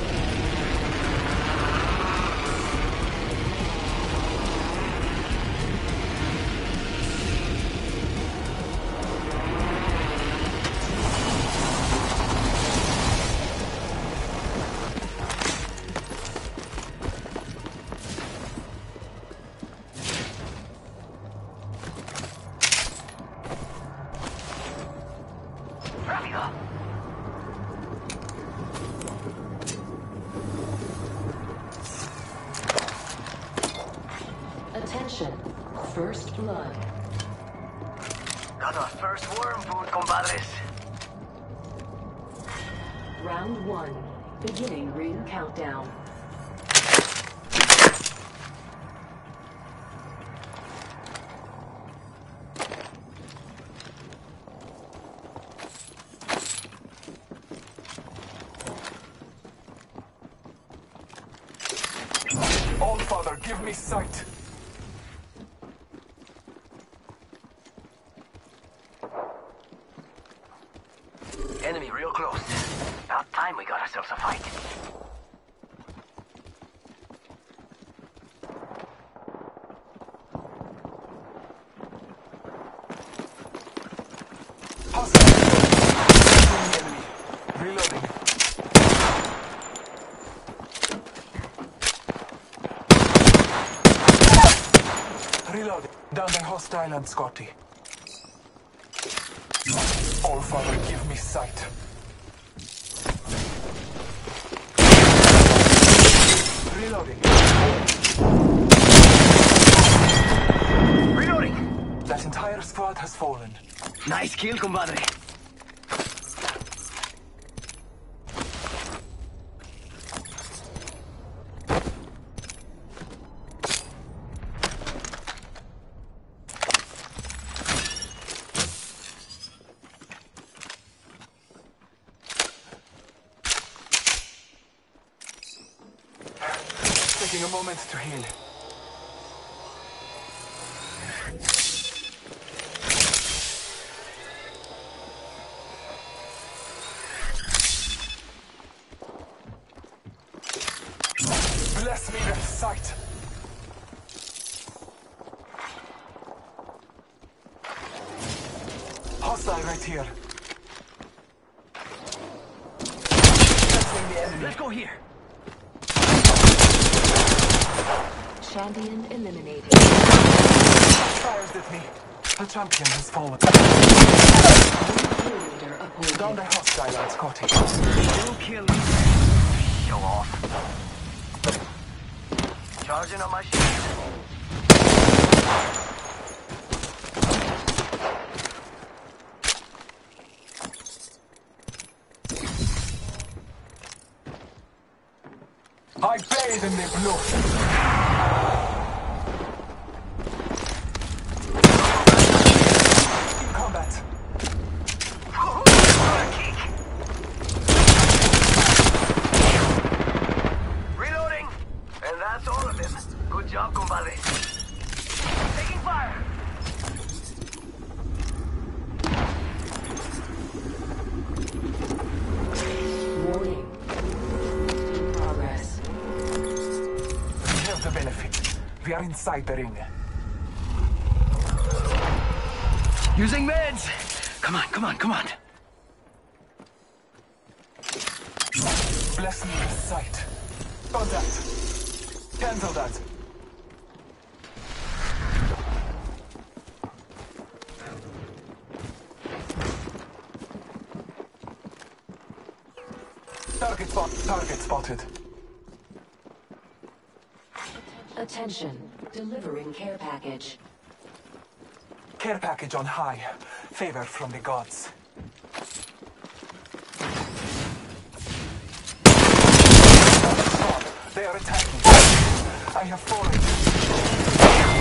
Attention. First blood. Got our first worm food, compadres. Round 1. Beginning ring countdown. All Father, give me sight. Enemy real close. About time we got ourselves a fight. Hostile enemy. Reloading. Reloading. Down by hostile and Scotty. All Father, give me sight. Reloading. Reloading! That entire squad has fallen. Nice kill, compadre. Taking a moment to heal. Bless me with sight. Hostile right here. Blessing the enemy. Let's go here. Champion eliminated. Fires at me. The champion has fallen. Kill leader appointed. Down the hostile and Scotty. Two kill leader. Show off. Charging on my shield. I bathe in their blood. In combat. Reloading! And that's all of them. Good job, compadre. Taking fire! Warning. In progress. We have the benefit. We are inside the ring. Using meds! Come on, come on, come on. Bless me with sight. Contact. Cancel that. Target spotted. Attention. Delivering care package. Care package on high. Favor from the gods. They are attacking. I have fallen.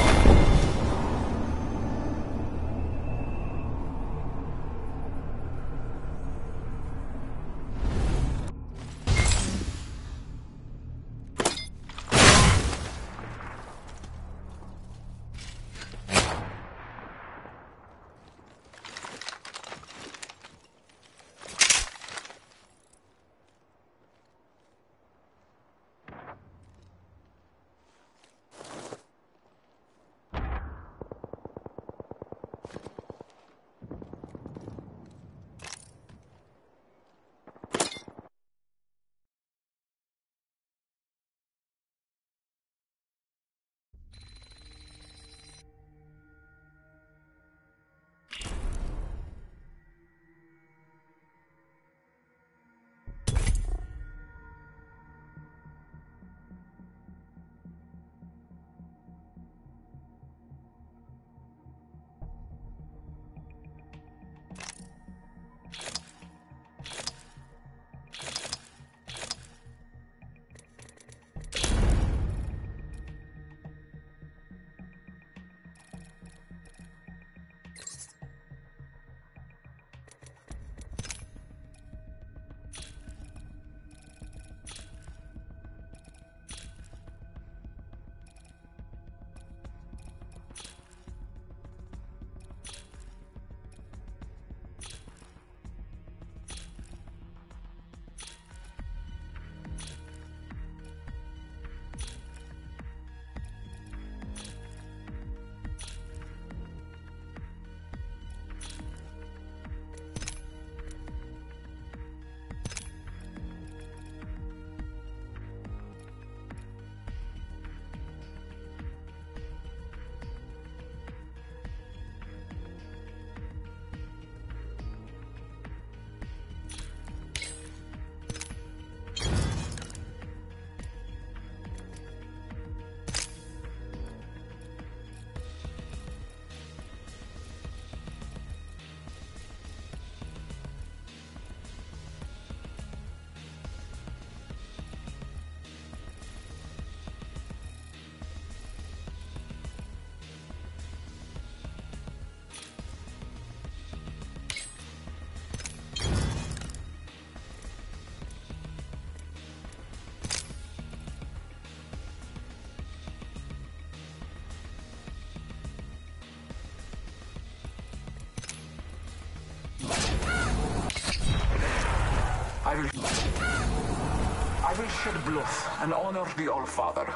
I will shed blood and honor the All-Father.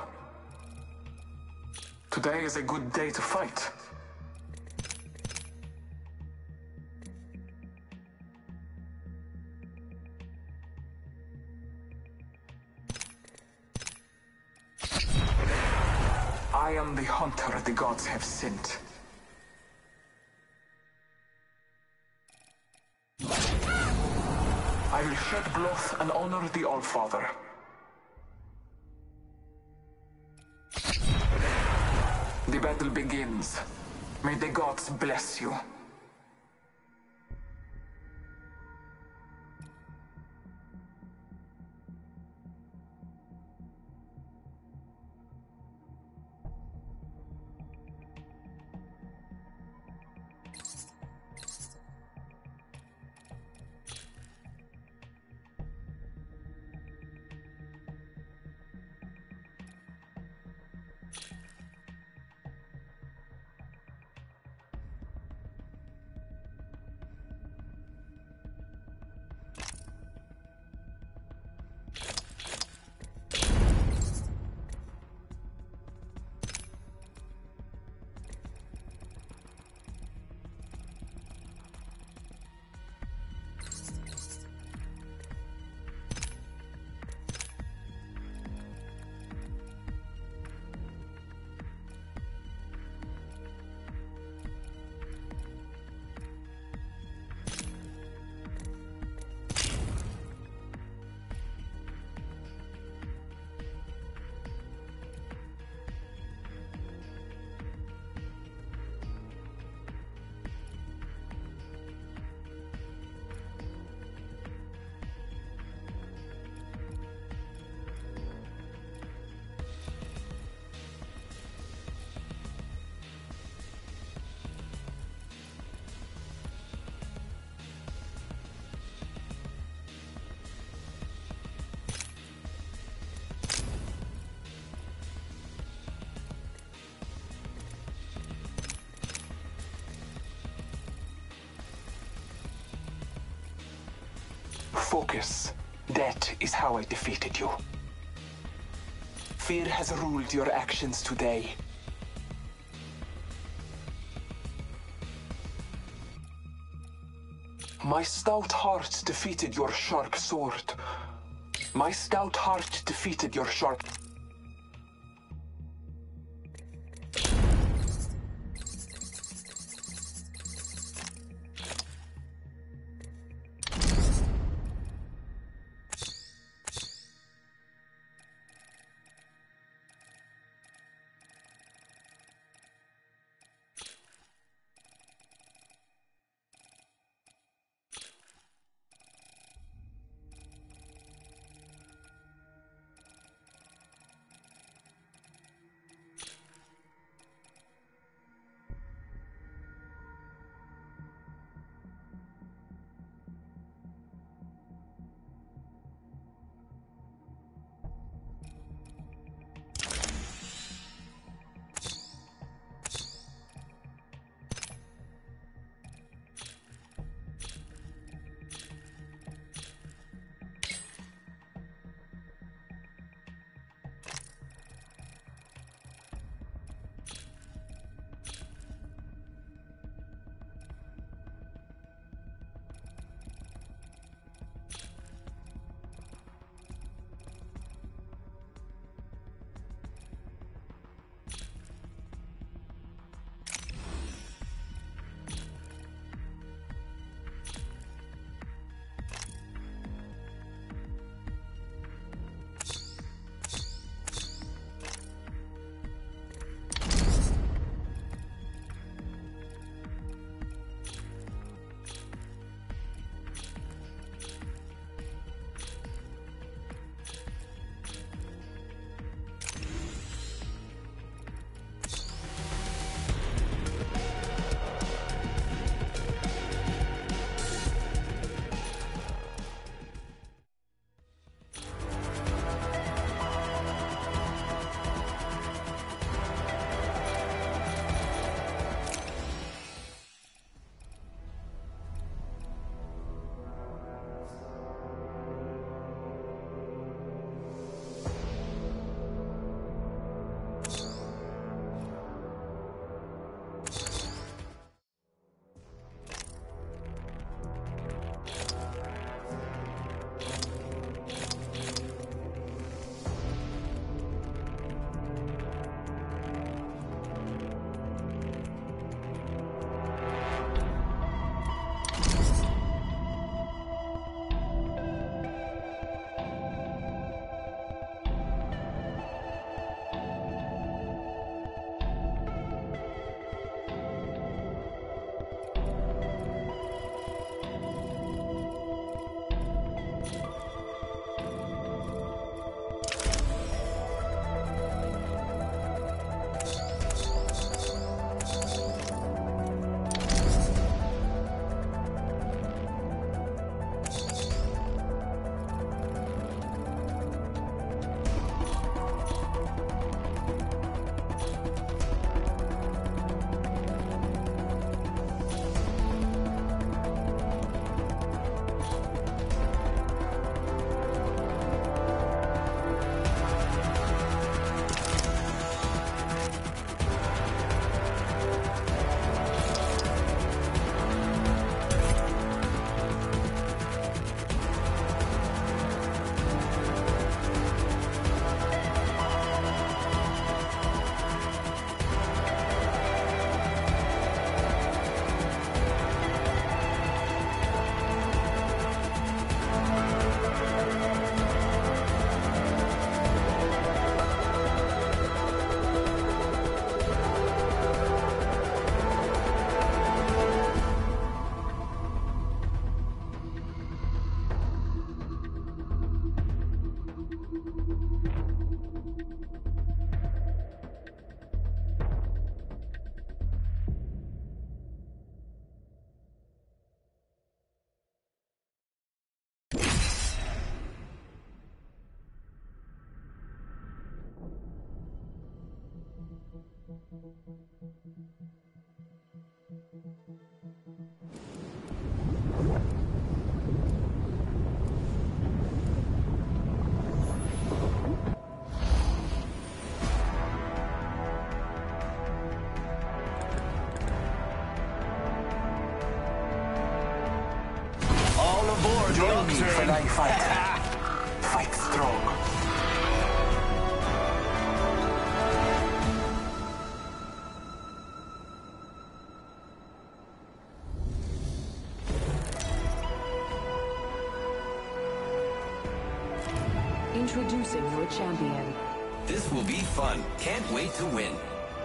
Today is a good day to fight. I am the hunter the gods have sent. I will shed blood and honor the All-Father. The battle begins. May the gods bless you. Focus. That is how I defeated you. Fear has ruled your actions today. My stout heart defeated your sharp sword. My stout heart defeated your sharp... aboard Join me the for train. thy fight. Fight strong. Introducing your champion. This will be fun. Can't wait to win.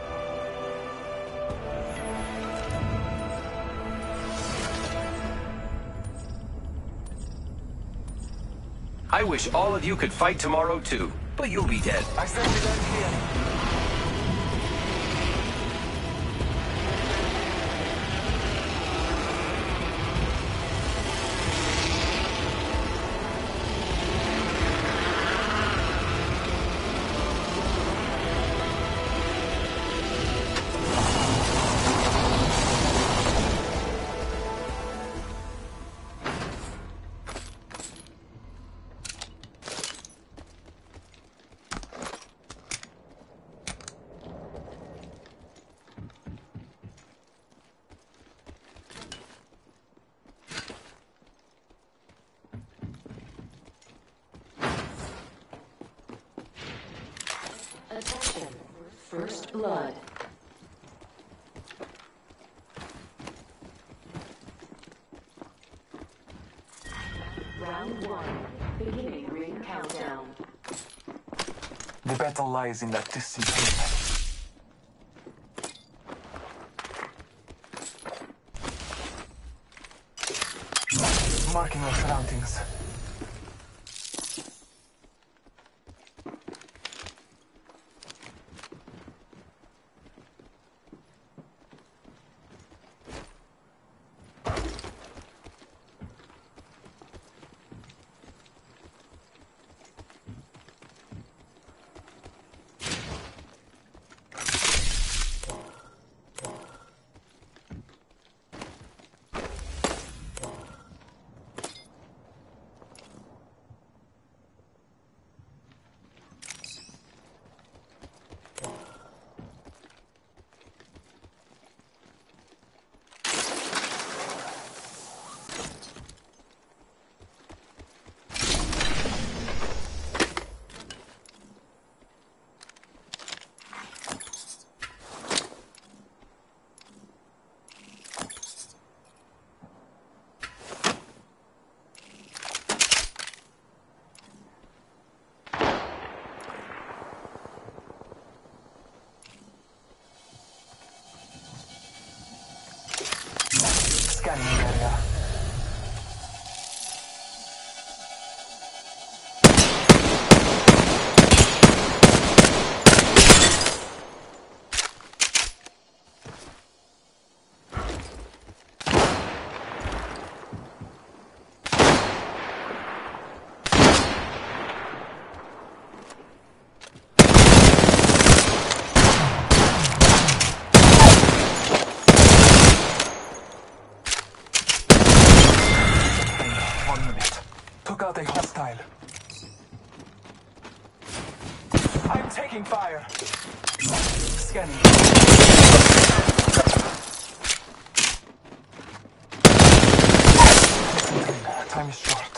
I wish all of you could fight tomorrow too, but you'll be dead. I send it out here. Attention. First blood. Round 1. Beginning ring countdown. The battle lies in that discipline. Marking our surroundings. Scanning area. Took out a hostile. I'm taking fire. Scanning. Time is short.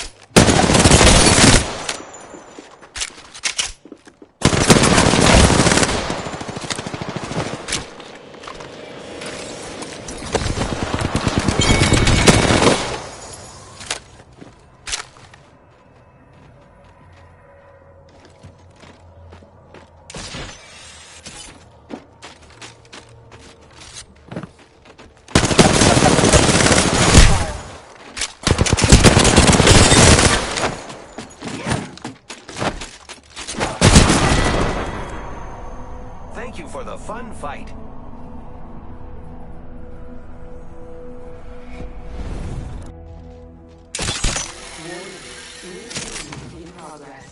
Thank you for the fun fight. In progress.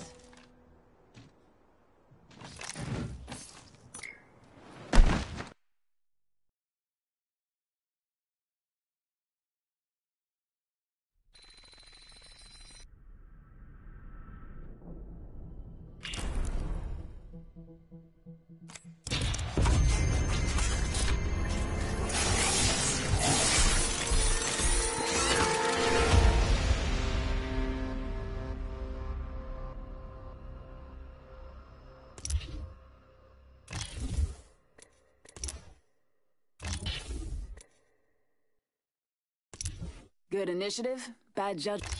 Good initiative, bad judgment.